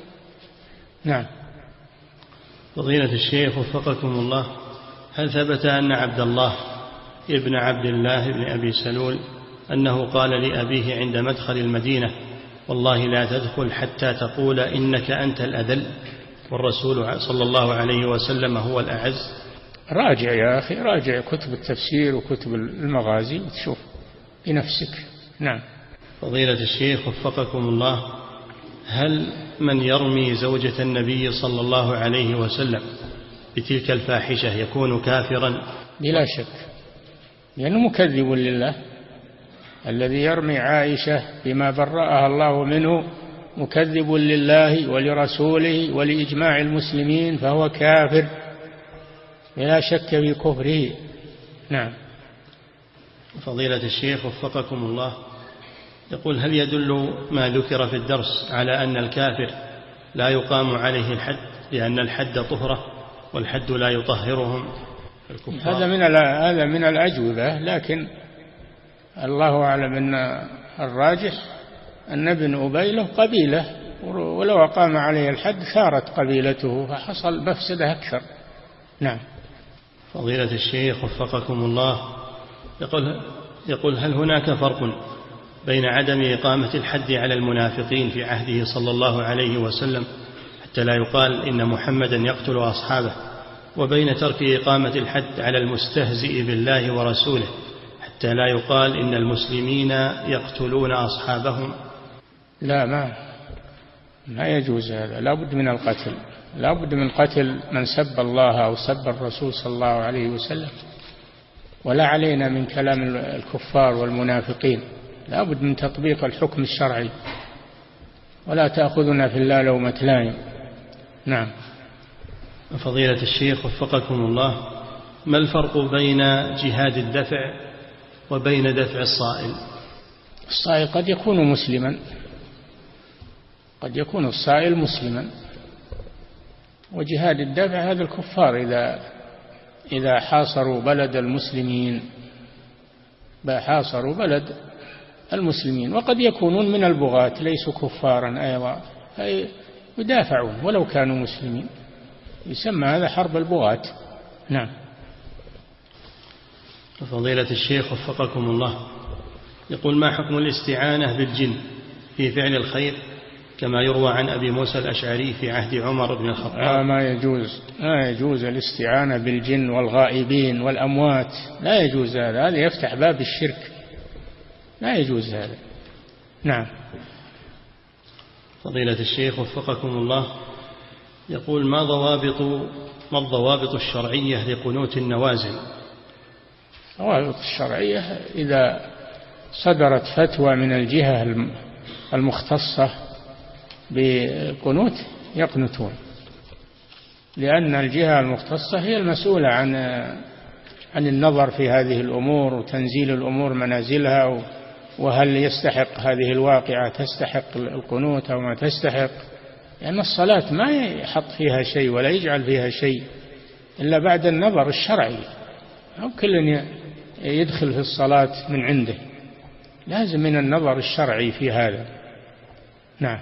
نعم. فضيلة الشيخ وفقكم الله، هل ثبت أن عبد الله ابن عبد الله بن أبي سلول أنه قال لأبيه عند مدخل المدينة: والله لا تدخل حتى تقول إنك أنت الأذل والرسول صلى الله عليه وسلم هو الأعز؟ راجع يا أخي، راجع كتب التفسير وكتب المغازي وتشوف بنفسك. نعم. فضيلة الشيخ وفقكم الله، هل من يرمي زوجة النبي صلى الله عليه وسلم بتلك الفاحشة يكون كافرا؟ بلا شك، لأنه مكذب لله. الذي يرمي عائشة بما برأها الله منه مكذب لله ولرسوله ولإجماع المسلمين، فهو كافر بلا شك في كفره. نعم. فضيلة الشيخ وفقكم الله، يقول: هل يدل ما ذكر في الدرس على أن الكافر لا يقام عليه الحد لأن الحد طهرة والحد لا يطهرهم الكفار؟ هذا من هذا من الأجوبة، لكن الله أعلم أن الراجح أن ابن أبي له قبيلة، ولو أقام عليه الحد ثارت قبيلته فحصل مفسدة أكثر. نعم. فضيلة الشيخ وفقكم الله، يقول, يقول هل هناك فرق بين عدم إقامة الحد على المنافقين في عهده صلى الله عليه وسلم حتى لا يقال إن محمدا يقتل أصحابه، وبين ترك إقامة الحد على المستهزئ بالله ورسوله حتى لا يقال إن المسلمين يقتلون أصحابهم؟ لا، ما لا يجوز هذا، لا بد من القتل، لا بد من قتل من سب الله أو سب الرسول صلى الله عليه وسلم، ولا علينا من كلام الكفار والمنافقين، لا بد من تطبيق الحكم الشرعي، ولا تأخذنا في الله لومة لائم. نعم. فضيلة الشيخ وفقكم الله، ما الفرق بين جهاد الدفع وبين دفع الصائل؟ الصائل قد يكون مسلما، قد يكون الصائل مسلما، وجهاد الدفع هذا الكفار إذا إذا حاصروا بلد المسلمين، حاصروا بلد المسلمين، وقد يكونون من البغاة ليسوا كفارا أيضا يدافعون ولو كانوا مسلمين، يسمى هذا حرب البغاة. نعم. فضيلة الشيخ وفقكم الله، يقول: ما حكم الاستعانة بالجن في فعل الخير كما يروى عن أبي موسى الأشعري في عهد عمر بن الخطاب؟ آه ما يجوز، ما يجوز الاستعانة بالجن والغائبين والأموات، لا يجوز هذا، هذا يفتح باب الشرك، لا يجوز هذا. نعم. فضيلة الشيخ وفقكم الله، يقول: ما ضوابط ما الضوابط الشرعية لقنوت النوازل؟ الضوابط الشرعية إذا صدرت فتوى من الجهة المختصة بالقنوت يقنتون، لأن الجهة المختصة هي المسؤولة عن عن النظر في هذه الأمور وتنزيل الأمور منازلها، وهل يستحق هذه الواقعة تستحق القنوت أو ما تستحق، لأن الصلاة ما يحط فيها شيء ولا يجعل فيها شيء إلا بعد النظر الشرعي، أو كل يدخل في الصلاة من عنده، لازم من النظر الشرعي في هذا. نعم.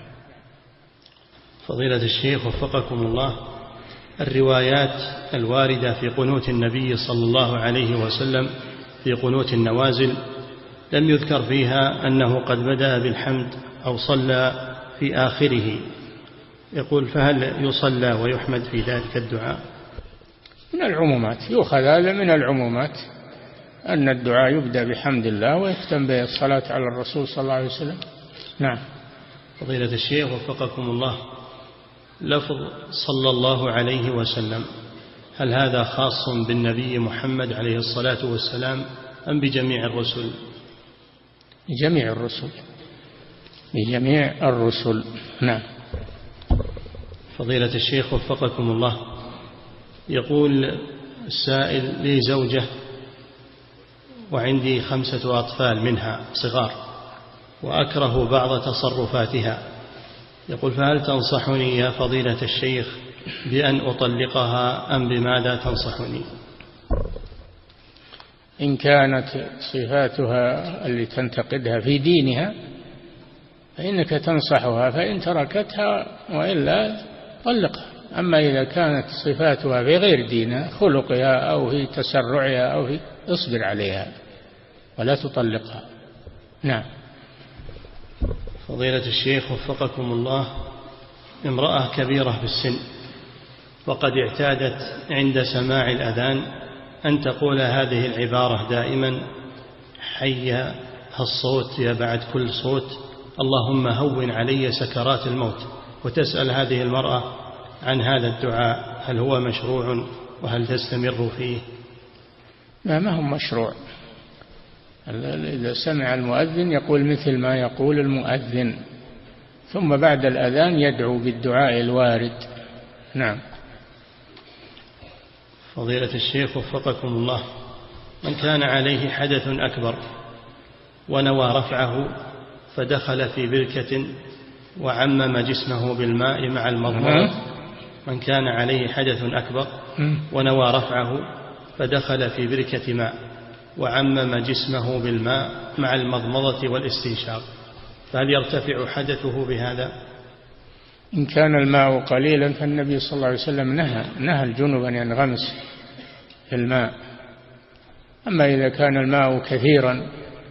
فضيلة الشيخ وفقكم الله، الروايات الواردة في قنوت النبي صلى الله عليه وسلم في قنوت النوازل لم يذكر فيها أنه قد بدأ بالحمد أو صلى في آخره، يقول: فهل يصلى ويحمد في ذلك الدعاء؟ من العمومات، يؤخذ هذا من العمومات، أن الدعاء يبدأ بحمد الله ويختم بالصلاة على الرسول صلى الله عليه وسلم. نعم. فضيلة الشيخ وفقكم الله، لفظ صلى الله عليه وسلم هل هذا خاص بالنبي محمد عليه الصلاة والسلام أم بجميع الرسل؟ بجميع الرسل، بجميع الرسل. نعم. فضيلة الشيخ وفقكم الله، يقول السائل: لي زوجة وعندي خمسة أطفال منها صغار وأكره بعض تصرفاتها، يقول: فهل تنصحني يا فضيلة الشيخ بأن أطلقها أم بماذا تنصحني؟ إن كانت صفاتها اللي تنتقدها في دينها فإنك تنصحها، فإن تركتها وإلا طلقها. أما إذا كانت صفاتها في غير دينها، خلقها أو في تسرعها أو في، اصبر عليها ولا تطلقها. نعم. فضيلة الشيخ وفقكم الله، امرأة كبيرة في السن وقد اعتادت عند سماع الأذان أن تقول هذه العبارة دائما: حي هالصوت يا بعد كل صوت، اللهم هون علي سكرات الموت. وتسأل هذه المرأة عن هذا الدعاء، هل هو مشروع وهل تستمر فيه؟ لا، ما هو مشروع. إذا سمع المؤذن يقول مثل ما يقول المؤذن، ثم بعد الأذان يدعو بالدعاء الوارد. نعم. فضيلة الشيخ وفقكم الله، من كان عليه حدث أكبر ونوى رفعه فدخل في بركة وعمم جسمه بالماء مع المضمضة، من كان عليه حدث أكبر ونوى رفعه فدخل في بركة ماء وعمم جسمه بالماء مع المضمضة والاستنشاق، فهل يرتفع حدثه بهذا؟ إن كان الماء قليلا فالنبي صلى الله عليه وسلم نهى نهى الجنب أن ينغمس في الماء. أما إذا كان الماء كثيرا،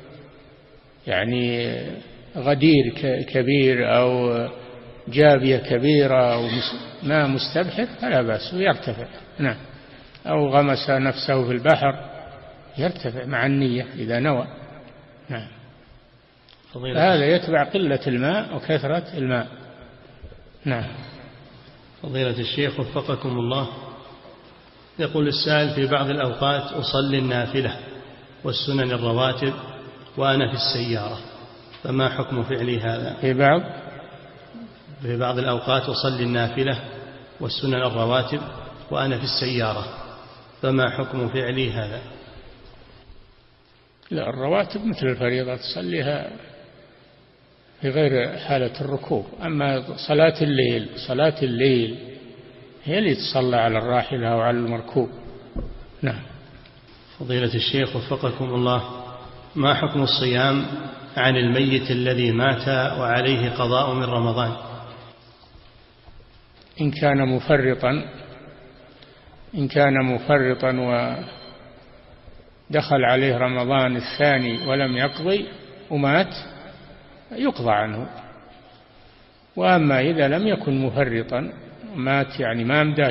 يعني غدير كبير أو جابية كبيرة أو ماء مستبحر فلا بأس ويرتفع. نعم. أو غمس نفسه في البحر يرتفع مع النية إذا نوى. نعم. هذا يتبع قلة الماء وكثرة الماء. نعم. فضيلة الشيخ وفقكم الله، يقول السائل: في بعض الأوقات أصلي النافلة والسنن الرواتب وأنا في السيارة، فما حكم فعلي هذا؟ في بعض في بعض الأوقات أصلي النافلة والسنن الرواتب وأنا في السيارة، فما حكم فعلي هذا؟ لا، الرواتب مثل الفريضة تصليها في غير حالة الركوب. أما صلاة الليل صلاة الليل هي اللي تصلى على الراحلة أو على المركوب. نعم. فضيلة الشيخ وفقكم الله، ما حكم الصيام عن الميت الذي مات وعليه قضاء من رمضان؟ إن كان مفرطا إن كان مفرطا ودخل عليه رمضان الثاني ولم يقضي ومات يقضى عنه. وأما إذا لم يكن مفرطا مات يعني ما مداه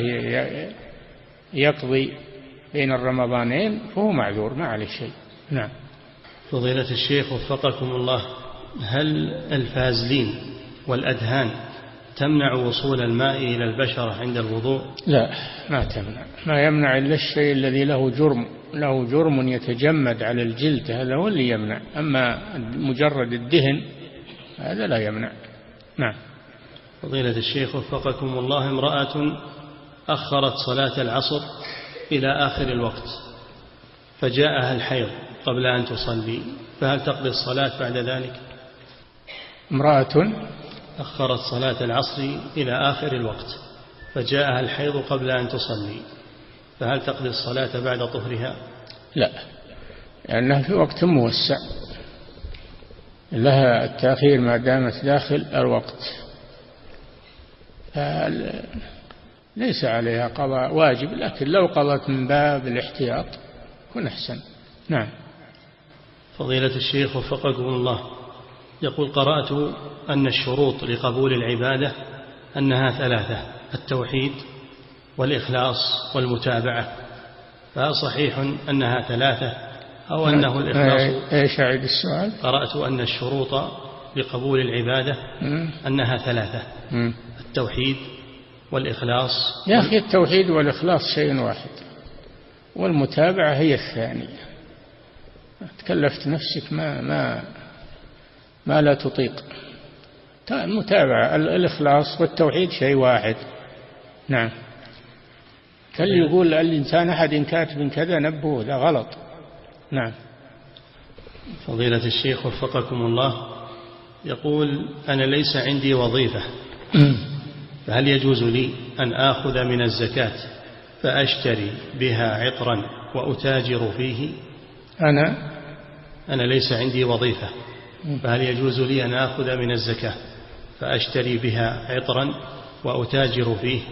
يقضي بين الرمضانين فهو معذور ما عليه شيء. نعم. فضيلة الشيخ وفقكم الله، هل الفازلين والأدهان تمنع وصول الماء إلى البشرة عند الوضوء؟ لا، ما تمنع. ما يمنع إلا الشيء الذي له جرم له جرم يتجمد على الجلد، هذا هو اللي يمنع. أما مجرد الدهن هذا لا يمنع. نعم. فضيلة الشيخ وفقكم الله، امرأة أخرت صلاة العصر إلى آخر الوقت فجاءها الحيض قبل أن تصلي، فهل تقضي الصلاة بعد ذلك؟ امرأة أخرت صلاة العصر إلى آخر الوقت فجاءها الحيض قبل أن تصلي، فهل تقضي الصلاة بعد طهرها؟ لا، لأنها في وقت موسع، لها التأخير ما دامت داخل الوقت، ليس عليها قضاء واجب، لكن لو قضت من باب الاحتياط كن أحسن. نعم. فضيلة الشيخ وفقكم الله، يقول: قرأت أن الشروط لقبول العبادة أنها ثلاثة: التوحيد والإخلاص والمتابعة، فهل صحيح أنها ثلاثة أو أنه الإخلاص؟ إيش أعيد السؤال؟ قرأت أن الشروط لقبول العبادة أنها ثلاثة: التوحيد والإخلاص. يا أخي التوحيد والإخلاص شيء واحد، والمتابعة هي الثانية. تكلفت نفسك ما ما ما لا تطيق. المتابعة الإخلاص والتوحيد شيء واحد، نعم. كل يقول الإنسان أحد كاتب كذا نبوه، لا غلط. نعم. فضيلة الشيخ وفقكم الله، يقول أنا ليس عندي وظيفة، فهل يجوز لي أن آخذ من الزكاة فأشتري بها عطرا وأتاجر فيه؟ أنا أنا ليس عندي وظيفة، فهل يجوز لي أن آخذ من الزكاة فأشتري بها عطرا وأتاجر فيه؟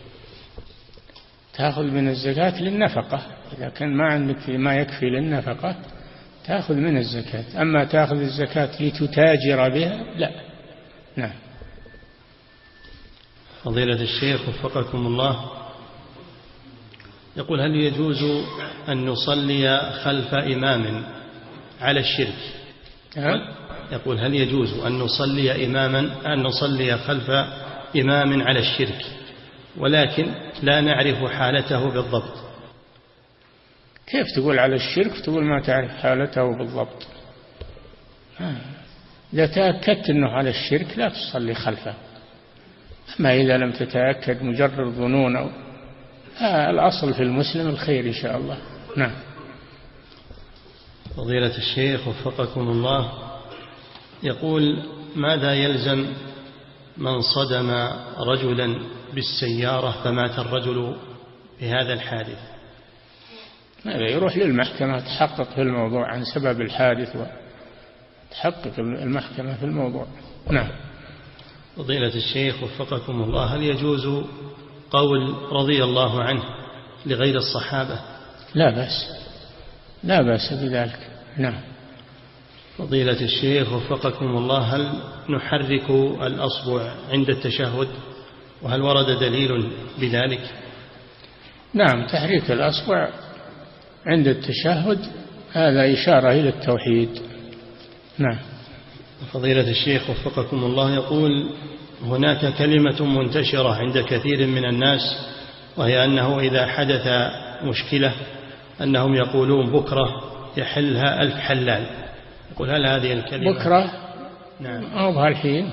تأخذ من الزكاة للنفقة، إذا كان ما عندك في ما يكفي للنفقة تأخذ من الزكاة، أما تأخذ الزكاة لتتاجر بها لا. نعم. فضيلة الشيخ وفقكم الله، يقول هل يجوز أن نصلي خلف إمام على الشرك؟ أه؟ يقول هل يجوز أن نصلي إماما أن نصلي خلف إمام على الشرك ولكن لا نعرف حالته بالضبط؟ كيف تقول على الشرك تقول ما تعرف حالته بالضبط؟ إذا تأكدت أنه على الشرك لا تصلي خلفه، أما إذا لم تتأكد مجرد ظنون أو آه الأصل في المسلم الخير إن شاء الله. نعم. فضيلة الشيخ وفقكم الله، يقول ماذا يلزم من صدم رجلا بالسيارة فمات الرجل بهذا الحادث؟ ماذا؟ يروح للمحكمة تحقق في الموضوع عن سبب الحادث وتحقق المحكمة في الموضوع. نعم. فضيلة الشيخ وفقكم الله، هل يجوز قول رضي الله عنه لغير الصحابة؟ لا بأس، لا بأس بذلك. نعم. فضيلة الشيخ وفقكم الله، هل نحرك الأصبع عند التشهد وهل ورد دليل بذلك؟ نعم، تحريك الأصبع عند التشهد هذا إشارة إلى التوحيد. نعم. فضيلة الشيخ وفقكم الله، يقول هناك كلمة منتشرة عند كثير من الناس وهي أنه إذا حدث مشكلة أنهم يقولون بكرة يحلها ألف حلال، يقول هل هذه الكلمة بكرة؟ نعم. أو بهالحين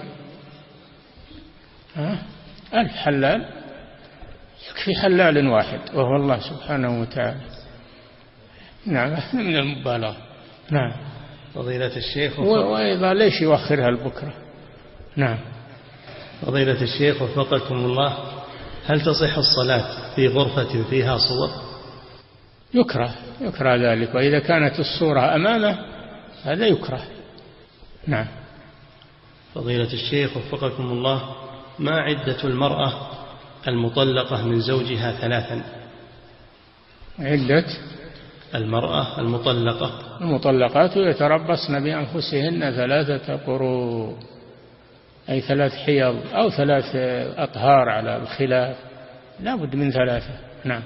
ها؟ ألف حلال يكفي حلال واحد وهو الله سبحانه وتعالى. نعم، من المبالغة. نعم. فضيلة الشيخ وإذا ليش يوخرها البكرة؟ نعم. فضيلة الشيخ وفقكم الله، هل تصح الصلاة في غرفة فيها صور؟ يكره، يكره ذلك، وإذا كانت الصورة أمامه هذا يكره. نعم. فضيلة الشيخ وفقكم الله، ما عدة المرأة المطلقة من زوجها ثلاثا؟ عدة المرأة المطلقة المطلقات يتربصن بأنفسهن ثلاثة قروء، أي ثلاث حيض أو ثلاث أطهار على الخلاف، لا بد من ثلاثة. نعم.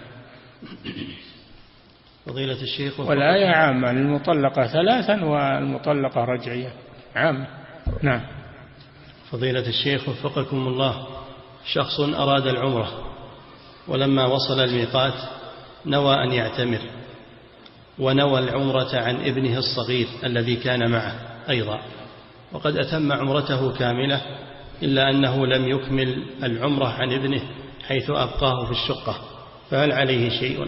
فضيلة الشيخ والآية عامة للمطلقة ثلاثا والمطلقة رجعية عامة. نعم. فضيلة الشيخ وفقكم الله، شخص أراد العمرة ولما وصل الميقات نوى أن يعتمر ونوى العمرة عن ابنه الصغير الذي كان معه أيضا، وقد أتم عمرته كاملة إلا أنه لم يكمل العمرة عن ابنه حيث أبقاه في الشقة، فهل عليه شيء؟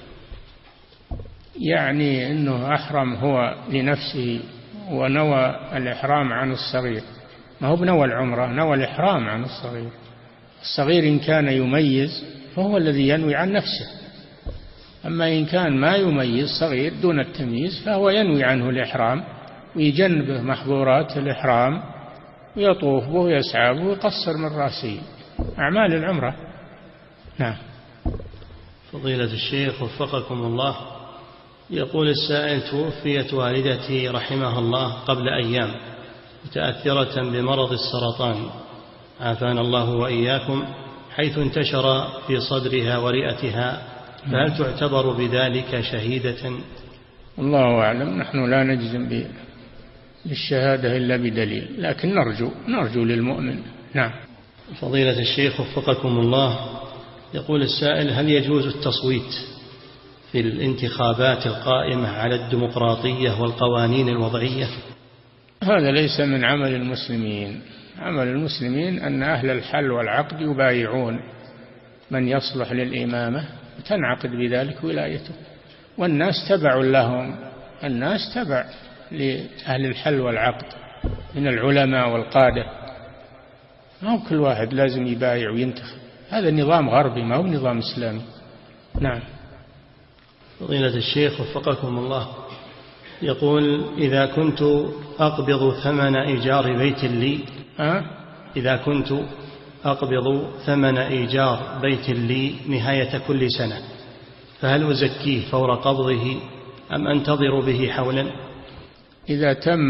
يعني أنه أحرم هو لنفسه ونوى الإحرام عن الصغير، ما هو بنوى العمرة، نوى الإحرام عن الصغير. الصغير إن كان يميز فهو الذي ينوي عن نفسه، أما إن كان ما يميز صغير دون التمييز فهو ينوي عنه الإحرام ويجنبه محظورات الإحرام ويطوف به ويسعى به ويقصر من رأسه، أعمال العمرة. نعم. فضيلة الشيخ وفقكم الله، يقول السائل توفيت والدتي رحمها الله قبل أيام متأثرة بمرض السرطان عافانا الله وإياكم، حيث انتشر في صدرها ورئتها، فهل تعتبر بذلك شهيدة؟ الله أعلم، نحن لا نجزم بالشهادة إلا بدليل، لكن نرجو نرجو للمؤمن. نعم. فضيلة الشيخ وفقكم الله، يقول السائل هل يجوز التصويت في الانتخابات القائمة على الديمقراطية والقوانين الوضعية؟ هذا ليس من عمل المسلمين. عمل المسلمين أن أهل الحل والعقد يبايعون من يصلح للإمامة وتنعقد بذلك ولايته. والناس تبع لهم، الناس تبع لأهل الحل والعقد من العلماء والقادة، ما هو كل واحد لازم يبايع وينتخب. هذا نظام غربي ما هو نظام إسلامي. نعم. فضيلة الشيخ وفقكم الله، يقول إذا كنت أقبض ثمن إيجار بيت لي أه؟ إذا كنت أقبض ثمن إيجار بيت لي نهاية كل سنة، فهل أزكيه فور قبضه أم أنتظر به حولا؟ إذا تم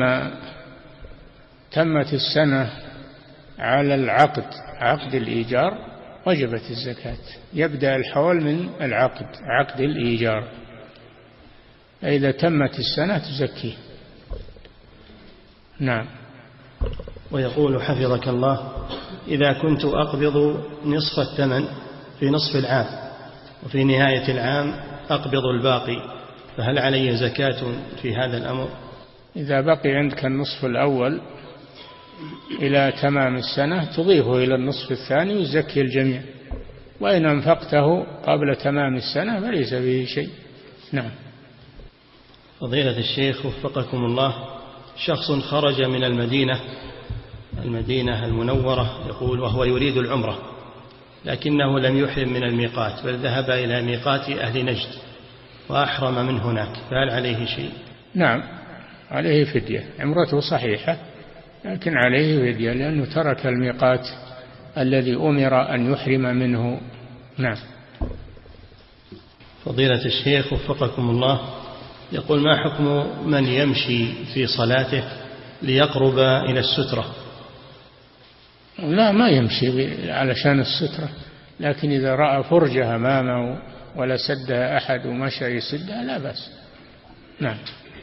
تمت السنة على العقد، عقد الإيجار، وجبت الزكاة. يبدأ الحول من العقد، عقد الإيجار. إذا تمت السنة تزكيه. نعم. ويقول حفظك الله إذا كنت أقبض نصف الثمن في نصف العام وفي نهاية العام أقبض الباقي، فهل علي زكاة في هذا الأمر؟ إذا بقي عندك النصف الأول إلى تمام السنة تضيفه إلى النصف الثاني ويزكي الجميع، وإن أنفقته قبل تمام السنة فليس به شيء. نعم. فضيلة الشيخ وفقكم الله، شخص خرج من المدينة المدينة المنورة يقول وهو يريد العمرة، لكنه لم يحرم من الميقات بل ذهب إلى ميقات أهل نجد وأحرم من هناك، فهل عليه شيء؟ نعم عليه فدية، عمرته صحيحة لكن عليه فدية لأنه ترك الميقات الذي أمر أن يحرم منه. نعم. فضيلة الشيخ وفقكم الله، يقول ما حكم من يمشي في صلاته ليقرب إلى السترة؟ لا، ما يمشي علشان السترة، لكن إذا رأى فرجة أمامه ولا سدها أحد ومشى يسدها لا بأس. نعم.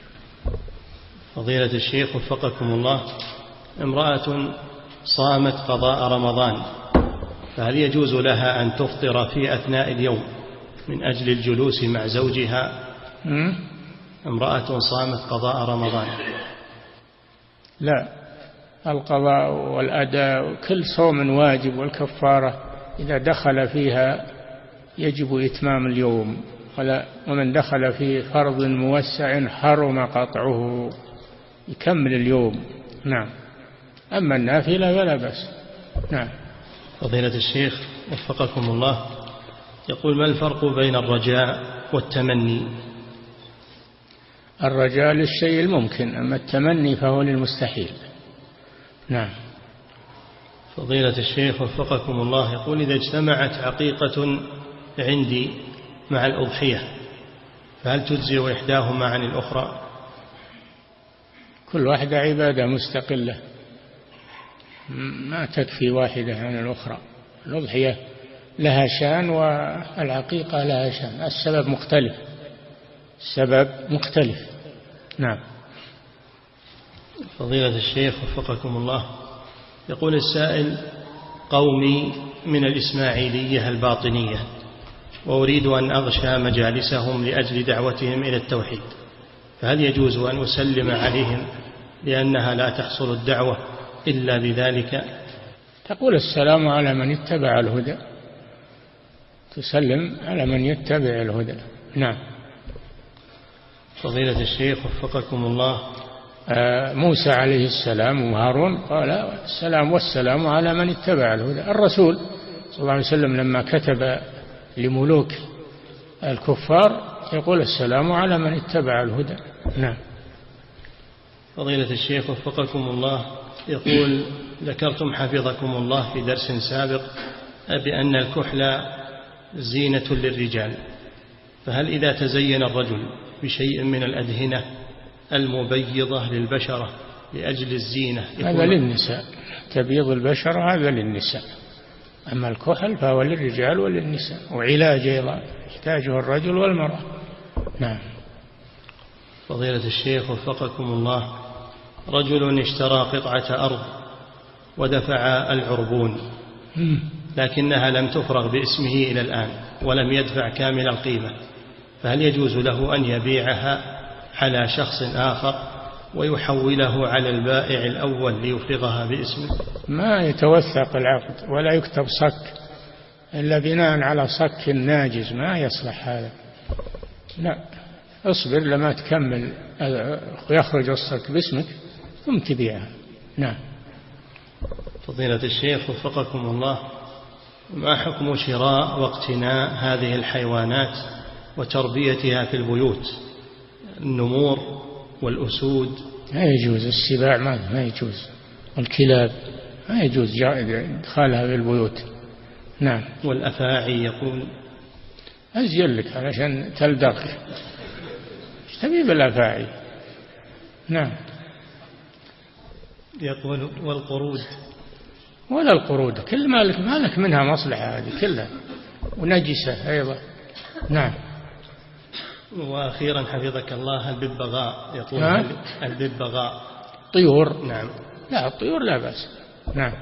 فضيلة الشيخ وفقكم الله، امرأة صامت قضاء رمضان، فهل يجوز لها أن تفطر في أثناء اليوم من أجل الجلوس مع زوجها؟ م? امرأة صامت قضاء رمضان. لا، القضاء والأداء كل صوم واجب، والكفارة إذا دخل فيها يجب إتمام اليوم، ومن دخل في فرض موسع حرم قطعه، يكمل اليوم. نعم. أما النافلة فلا بأس. نعم. فضيلة الشيخ وفقكم الله، يقول ما الفرق بين الرجاء والتمني؟ الرجاء للشيء الممكن، أما التمني فهو للمستحيل. نعم. فضيلة الشيخ وفقكم الله، يقول إذا اجتمعت عقيقة عندي مع الأضحية فهل تجزي إحداهما عن الأخرى؟ كل واحدة عبادة مستقلة، ما تكفي واحدة عن الأخرى. الأضحية لها شان والعقيقة لها شان، السبب مختلف، السبب مختلف. نعم. فضيلة الشيخ وفقكم الله، يقول السائل قومي من الإسماعيلية الباطنية وأريد أن أغشى مجالسهم لأجل دعوتهم إلى التوحيد، فهل يجوز أن أسلم عليهم لأنها لا تحصل الدعوة إلا بذلك؟ تقول السلام على من اتبع الهدى، تسلم على من يتبع الهدى. نعم. فضيلة الشيخ وفقكم الله، موسى عليه السلام وهارون قال السلام والسلام على من اتبع الهدى. الرسول صلى الله عليه وسلم لما كتب لملوك الكفار يقول السلام على من اتبع الهدى. نعم. فضيلة الشيخ وفقكم الله، يقول ذكرتم حفظكم الله في درس سابق بأن الكحل زينة للرجال، فهل إذا تزين الرجل بشيء من الأدهنة المبيضة للبشرة لأجل الزينة هذا للنساء، تبيض البشرة هذا للنساء، أما الكحل فهو للرجال وللنساء، وعلاج أيضا يحتاجه الرجل والمرأة. نعم. فضيلة الشيخ وفقكم الله، رجل اشترى قطعة أرض ودفع العربون لكنها لم تفرغ باسمه إلى الآن ولم يدفع كامل القيمة، فهل يجوز له أن يبيعها على شخص آخر ويحوله على البائع الأول ليفرغها باسمه؟ ما يتوثق العقد ولا يكتب صك إلا بناء على صك ناجز ما يصلح هذا. لا، اصبر لما تكمل يخرج الصك باسمك ثم تبيعها. نعم. فضيلة الشيخ وفقكم الله، ما حكم شراء واقتناء هذه الحيوانات وتربيتها في البيوت، النمور والأسود؟ لا يجوز، السباع ما, ما يجوز، والكلاب ما يجوز إدخالها في البيوت. نعم. والأفاعي يقول أزين لك علشان تلدغ، ايش تبي بالأفاعي؟ نعم. يقول والقرود؟ ولا القرود، كل مالك مالك منها مصلحة هذه كلها، ونجسة أيضا. نعم. وأخيرا حفظك الله، الببغاء يقول الببغاء طيور؟ نعم. لا، الطيور لا بأس. نعم.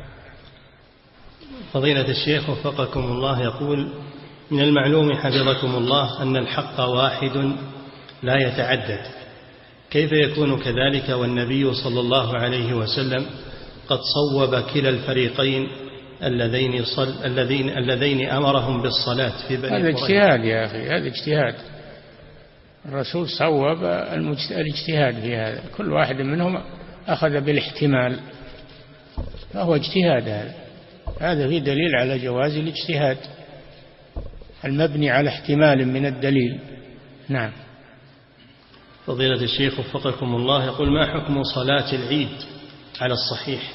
فضيلة الشيخ وفقكم الله يقول: من المعلوم حفظكم الله أن الحق واحد لا يتعدد، كيف يكون كذلك والنبي صلى الله عليه وسلم قد صوب كلا الفريقين اللذين صل الذين اللذين أمرهم بالصلاة في بني قريظة؟ هذا اجتهاد يا أخي، هذا اجتهاد. الرسول صوب الاجتهاد في هذا، كل واحد منهم أخذ بالاحتمال، فهو اجتهاد. هذا هذا فيه دليل على جواز الاجتهاد المبني على احتمال من الدليل. نعم. فضيلة الشيخ وفقكم الله يقول: ما حكم صلاة العيد على الصحيح؟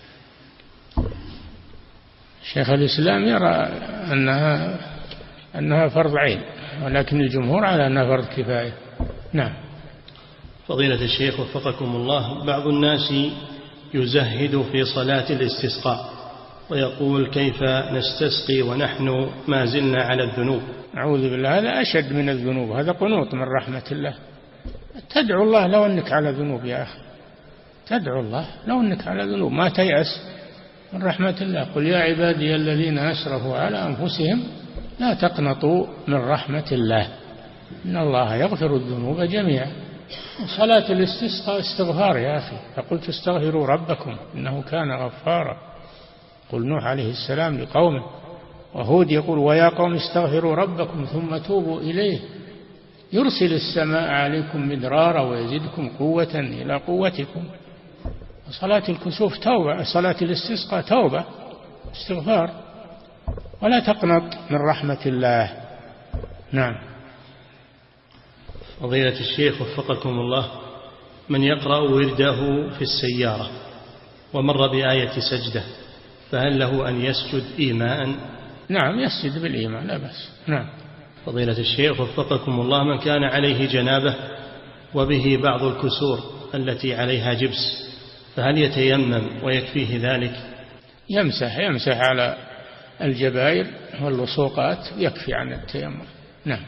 شيخ الإسلام يرى أنها أنها فرض عين، ولكن الجمهور على أنها فرض كفاية. نعم. فضيلة الشيخ وفقكم الله، بعض الناس يزهد في صلاة الاستسقاء ويقول: كيف نستسقي ونحن ما زلنا على الذنوب؟ أعوذ بالله، هذا أشد من الذنوب، هذا قنوط من رحمة الله. تدعو الله لو أنك على ذنوب يا أخي، تدعو الله لو أنك على ذنوب، ما تيأس من رحمة الله. قل يا عبادي الذين أسرفوا على أنفسهم لا تقنطوا من رحمة الله إن الله يغفر الذنوب جميعا. صلاة الاستسقاء استغفار يا أخي، فقلت استغفروا ربكم إنه كان غفارا. قل نوح عليه السلام لقومه، وهود يقول: ويا قوم استغفروا ربكم ثم توبوا إليه يرسل السماء عليكم مدرارا ويزدكم قوة إلى قوتكم. صلاة الكسوف توبة، صلاة الاستسقاء توبة استغفار، ولا تقنط من رحمة الله. نعم. فضيلة الشيخ وفقكم الله، من يقرأ ورده في السيارة ومر بآية سجدة فهل له أن يسجد إيماء؟ نعم، يسجد بالإيماء لا بأس. نعم. فضيلة الشيخ وفقكم الله، من كان عليه جنابه وبه بعض الكسور التي عليها جبس فهل يتيمم ويكفيه ذلك؟ يمسح يمسح على الجبائر واللصوقات يكفي عن التيمم. نعم.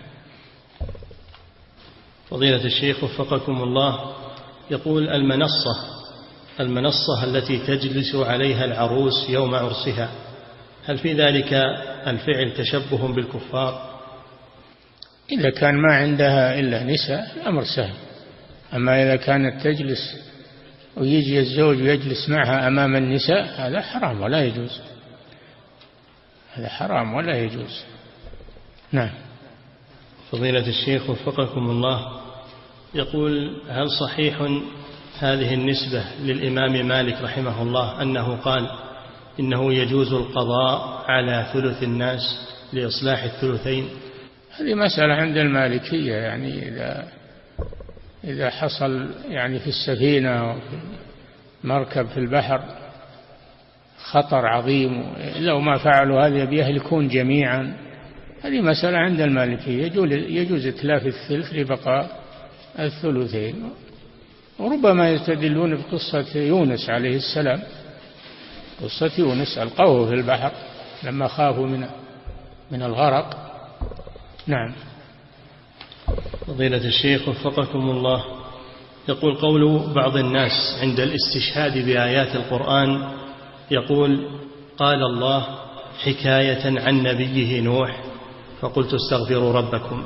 فضيلة الشيخ وفقكم الله يقول: المنصة المنصة التي تجلس عليها العروس يوم عرسها، هل في ذلك الفعل تشبه بالكفار؟ إذا كان ما عندها إلا نساء الأمر سهل، أما إذا كانت تجلس ويجي الزوج ويجلس معها أمام النساء هذا حرام ولا يجوز، هذا حرام ولا يجوز. نعم. فضيلة الشيخ وفقكم الله يقول: هل صحيح هذه النسبة للإمام مالك رحمه الله أنه قال إنه يجوز القضاء على ثلث الناس لإصلاح الثلثين؟ هذه مسألة عند المالكية، يعني إذا إذا حصل يعني في السفينة وفي مركب في البحر خطر عظيم لو ما فعلوا هذا بيهلكون جميعا، هذه مسألة عند المالكية يجوز إتلاف الثلث لبقاء الثلثين. وربما يستدلون بقصة يونس عليه السلام، قصة يونس ألقوه في البحر لما خافوا من من الغرق. نعم. فضيلة الشيخ وفقكم الله يقول: قول بعض الناس عند الاستشهاد بآيات القرآن يقول: قال الله حكاية عن نبيه نوح فقلت استغفروا ربكم.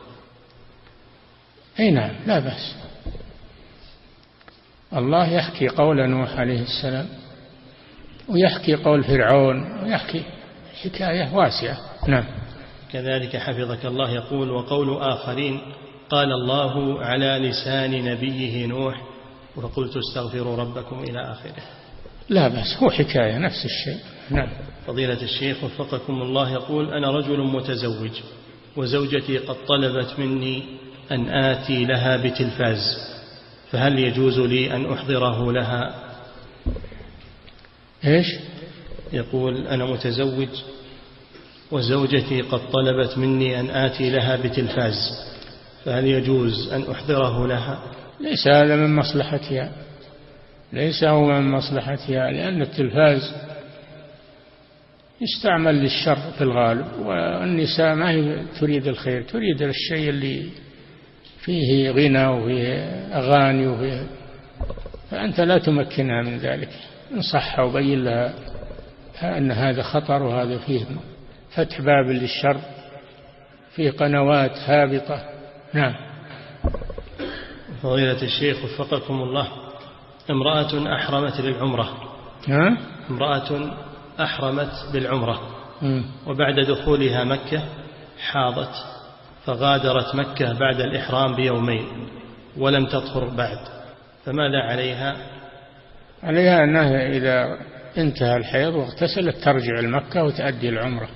أي نعم، لا بأس. الله يحكي قول نوح عليه السلام ويحكي قول فرعون ويحكي حكاية واسعة. نعم. كذلك حفظك الله يقول: وقول آخرين قال الله على لسان نبيه نوح وقلت استغفروا ربكم إلى آخره. لا بأس، هو حكاية نفس الشيء. نعم. فضيلة الشيخ وفقكم الله يقول: أنا رجل متزوج وزوجتي قد طلبت مني أن آتي لها بتلفاز، فهل يجوز لي أن أحضره لها؟ إيش؟ يقول: أنا متزوج وزوجتي قد طلبت مني أن آتي لها بتلفاز، فهل يجوز أن أحضره لها؟ ليس هذا من مصلحتها، ليس هو من مصلحتها، لأن التلفاز يستعمل للشر في الغالب، والنساء ما هي تريد الخير، تريد الشيء اللي فيه غنى وفيه أغاني وفيه، فأنت لا تمكنها من ذلك. انصحها وبين لها أن هذا خطر وهذا فيه فتح باب للشر، فيه قنوات هابطة. نعم. فضيلة الشيخ وفقكم الله، امرأة أحرمت للعمرة. ها؟ امرأة أحرمت بالعمرة م. وبعد دخولها مكة حاضت، فغادرت مكة بعد الإحرام بيومين ولم تطهر بعد، فماذا عليها؟ عليها أنها إذا انتهى الحيض واغتسلت ترجع لمكة وتأدي العمرة،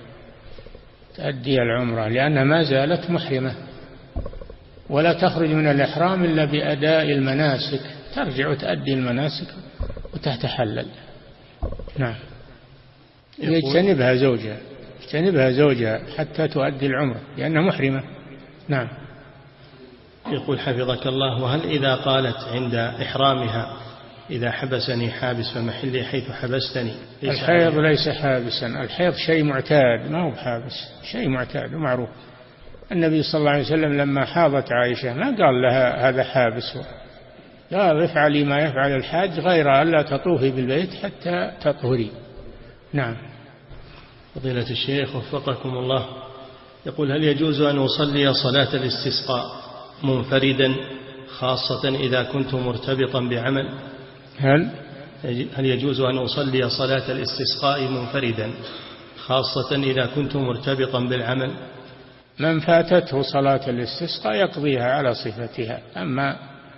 تأدي العمرة، لأنها ما زالت محرمة، ولا تخرج من الإحرام إلا بأداء المناسك، ترجع وتأدي المناسك وتتحلل. نعم. يجتنبها زوجها، يجتنبها زوجها حتى تؤدي العمرة لأنها محرمة. نعم. يقول حفظك الله: وهل إذا قالت عند إحرامها إذا حبسني حابس فمحلي حيث حبستني؟ الحيض ليس حابسا، الحيض شيء معتاد ما هو بحابس، شيء معتاد ومعروف. النبي صلى الله عليه وسلم لما حاضت عائشة ما قال لها هذا حابس، قال افعلي ما يفعل الحاج غير ألا تطوفي بالبيت حتى تطهري. نعم. فضيلة الشيخ وفقكم الله يقول: هل يجوز أن أصلي صلاة الاستسقاء منفردا خاصة إذا كنت مرتبطا بعمل؟ هل هل يجوز أن أصلي صلاة الاستسقاء منفردا خاصة إذا كنت مرتبطا بالعمل؟ من فاتته صلاة الاستسقاء يقضيها على صفتها، أما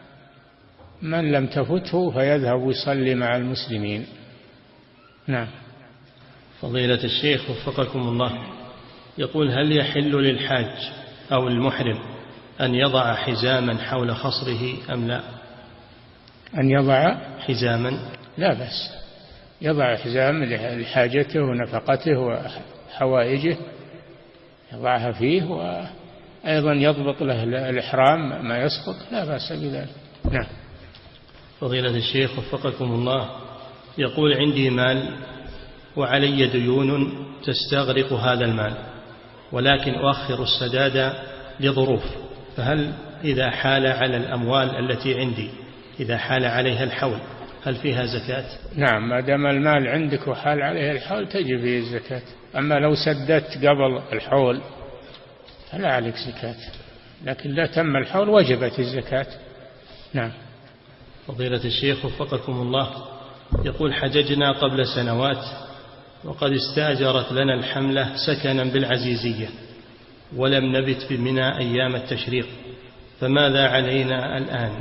من لم تفته فيذهب يصلي مع المسلمين. نعم. فضيلة الشيخ وفقكم الله يقول: هل يحل للحاج أو المحرم أن يضع حزاما حول خصره أم لا؟ أن يضع حزاما؟ لا بأس، يضع حزام لحاجته ونفقته وحوائجه يضعها فيه، وأيضا يضبط له الإحرام ما يسقط، لا بأس بذلك. نعم. فضيلة الشيخ وفقكم الله يقول: عندي مال وعلي ديون تستغرق هذا المال، ولكن أؤخر السداد لظروف، فهل إذا حال على الأموال التي عندي إذا حال عليها الحول هل فيها زكاة؟ نعم، ما دام المال عندك وحال عليه الحول تجب فيه الزكاة، أما لو سددت قبل الحول فلا عليك زكاة، لكن لا تم الحول وجبت الزكاة. نعم. فضيلة الشيخ وفقكم الله يقول: حججنا قبل سنوات وقد استأجرت لنا الحملة سكنا بالعزيزية ولم نبت بمنى أيام التشريق، فماذا علينا الآن؟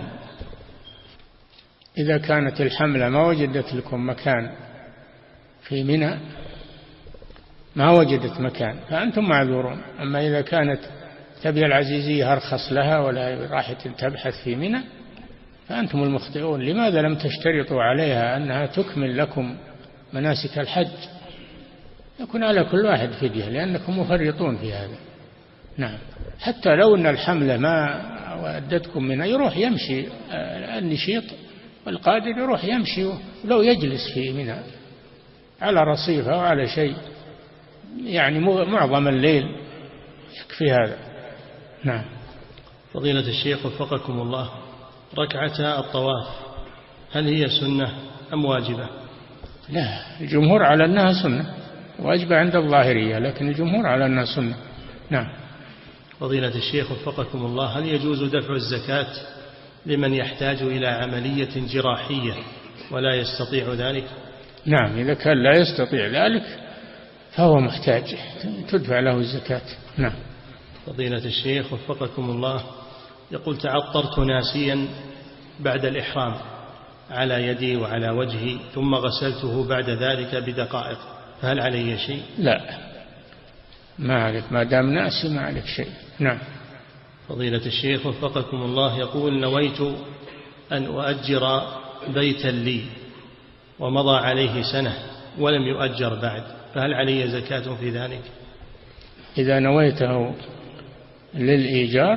إذا كانت الحملة ما وجدت لكم مكان في منى، ما وجدت مكان فأنتم معذورون، أما إذا كانت تبي العزيزية أرخص لها ولا راح تبحث في منى فأنتم المخطئون. لماذا لم تشترطوا عليها أنها تكمل لكم مناسك الحج؟ يكون على كل واحد فدية، لأنكم مفرطون في هذا. نعم. حتى لو أن الحملة ما ودتكم منها يروح يمشي النشيط والقادر، يروح يمشي ولو يجلس في منها على رصيفة أو على شيء يعني معظم الليل يكفي هذا. نعم. فضيلة الشيخ وفقكم الله، ركعتا الطواف هل هي سنة أم واجبة؟ لا، الجمهور على أنها سنة، واجبة عند الظاهرية، لكن الجمهور على أنها سنة. نعم. فضيلة الشيخ وفقكم الله، هل يجوز دفع الزكاة لمن يحتاج إلى عملية جراحية ولا يستطيع ذلك؟ نعم، إذا كان لا يستطيع ذلك فهو محتاج تدفع له الزكاة. نعم. فضيلة الشيخ وفقكم الله، يقول تعطرت ناسيا بعد الإحرام على يدي وعلى وجهي ثم غسلته بعد ذلك بدقائق، فهل علي شيء؟ لا، ما عليك، ما دام ناسي ما عليك شيء. نعم. فضيلة الشيخ وفقكم الله، يقول نويت أن أؤجر بيتا لي ومضى عليه سنة ولم يؤجر بعد، فهل علي زكاة في ذلك؟ إذا نويته للإيجار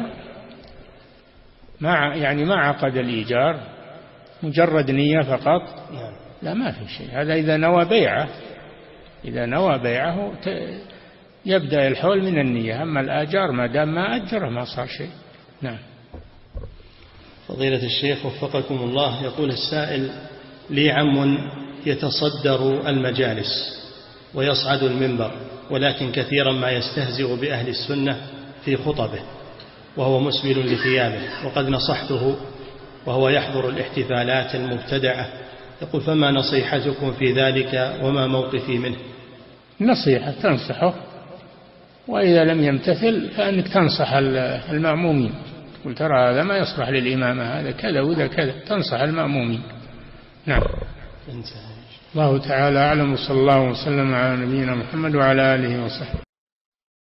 ما يعني ما عقد الإيجار، مجرد نية فقط، لا ما في شيء. هذا إذا نوى بيعه، إذا نوى بيعه يبدأ الحول من النية. أما الآجار ما دام ما أجره ما صار شيء. نعم. فضيلة الشيخ وفقكم الله، يقول السائل لي عم يتصدر المجالس ويصعد المنبر، ولكن كثيرا ما يستهزئ بأهل السنة في خطبه وهو مسبل لثيابه، وقد نصحته وهو يحضر الاحتفالات المبتدعة. يقول فما نصيحتكم في ذلك وما موقفي منه؟ نصيحة تنصحه، وإذا لم يمتثل فأنك تنصح المأمومين، قل ترى هذا ما يصلح للإمامة، هذا كذا وذا كذا، تنصح المأمومين. نعم. الله تعالى أعلم، وصلى الله وسلم على نبينا محمد وعلى آله وصحبه.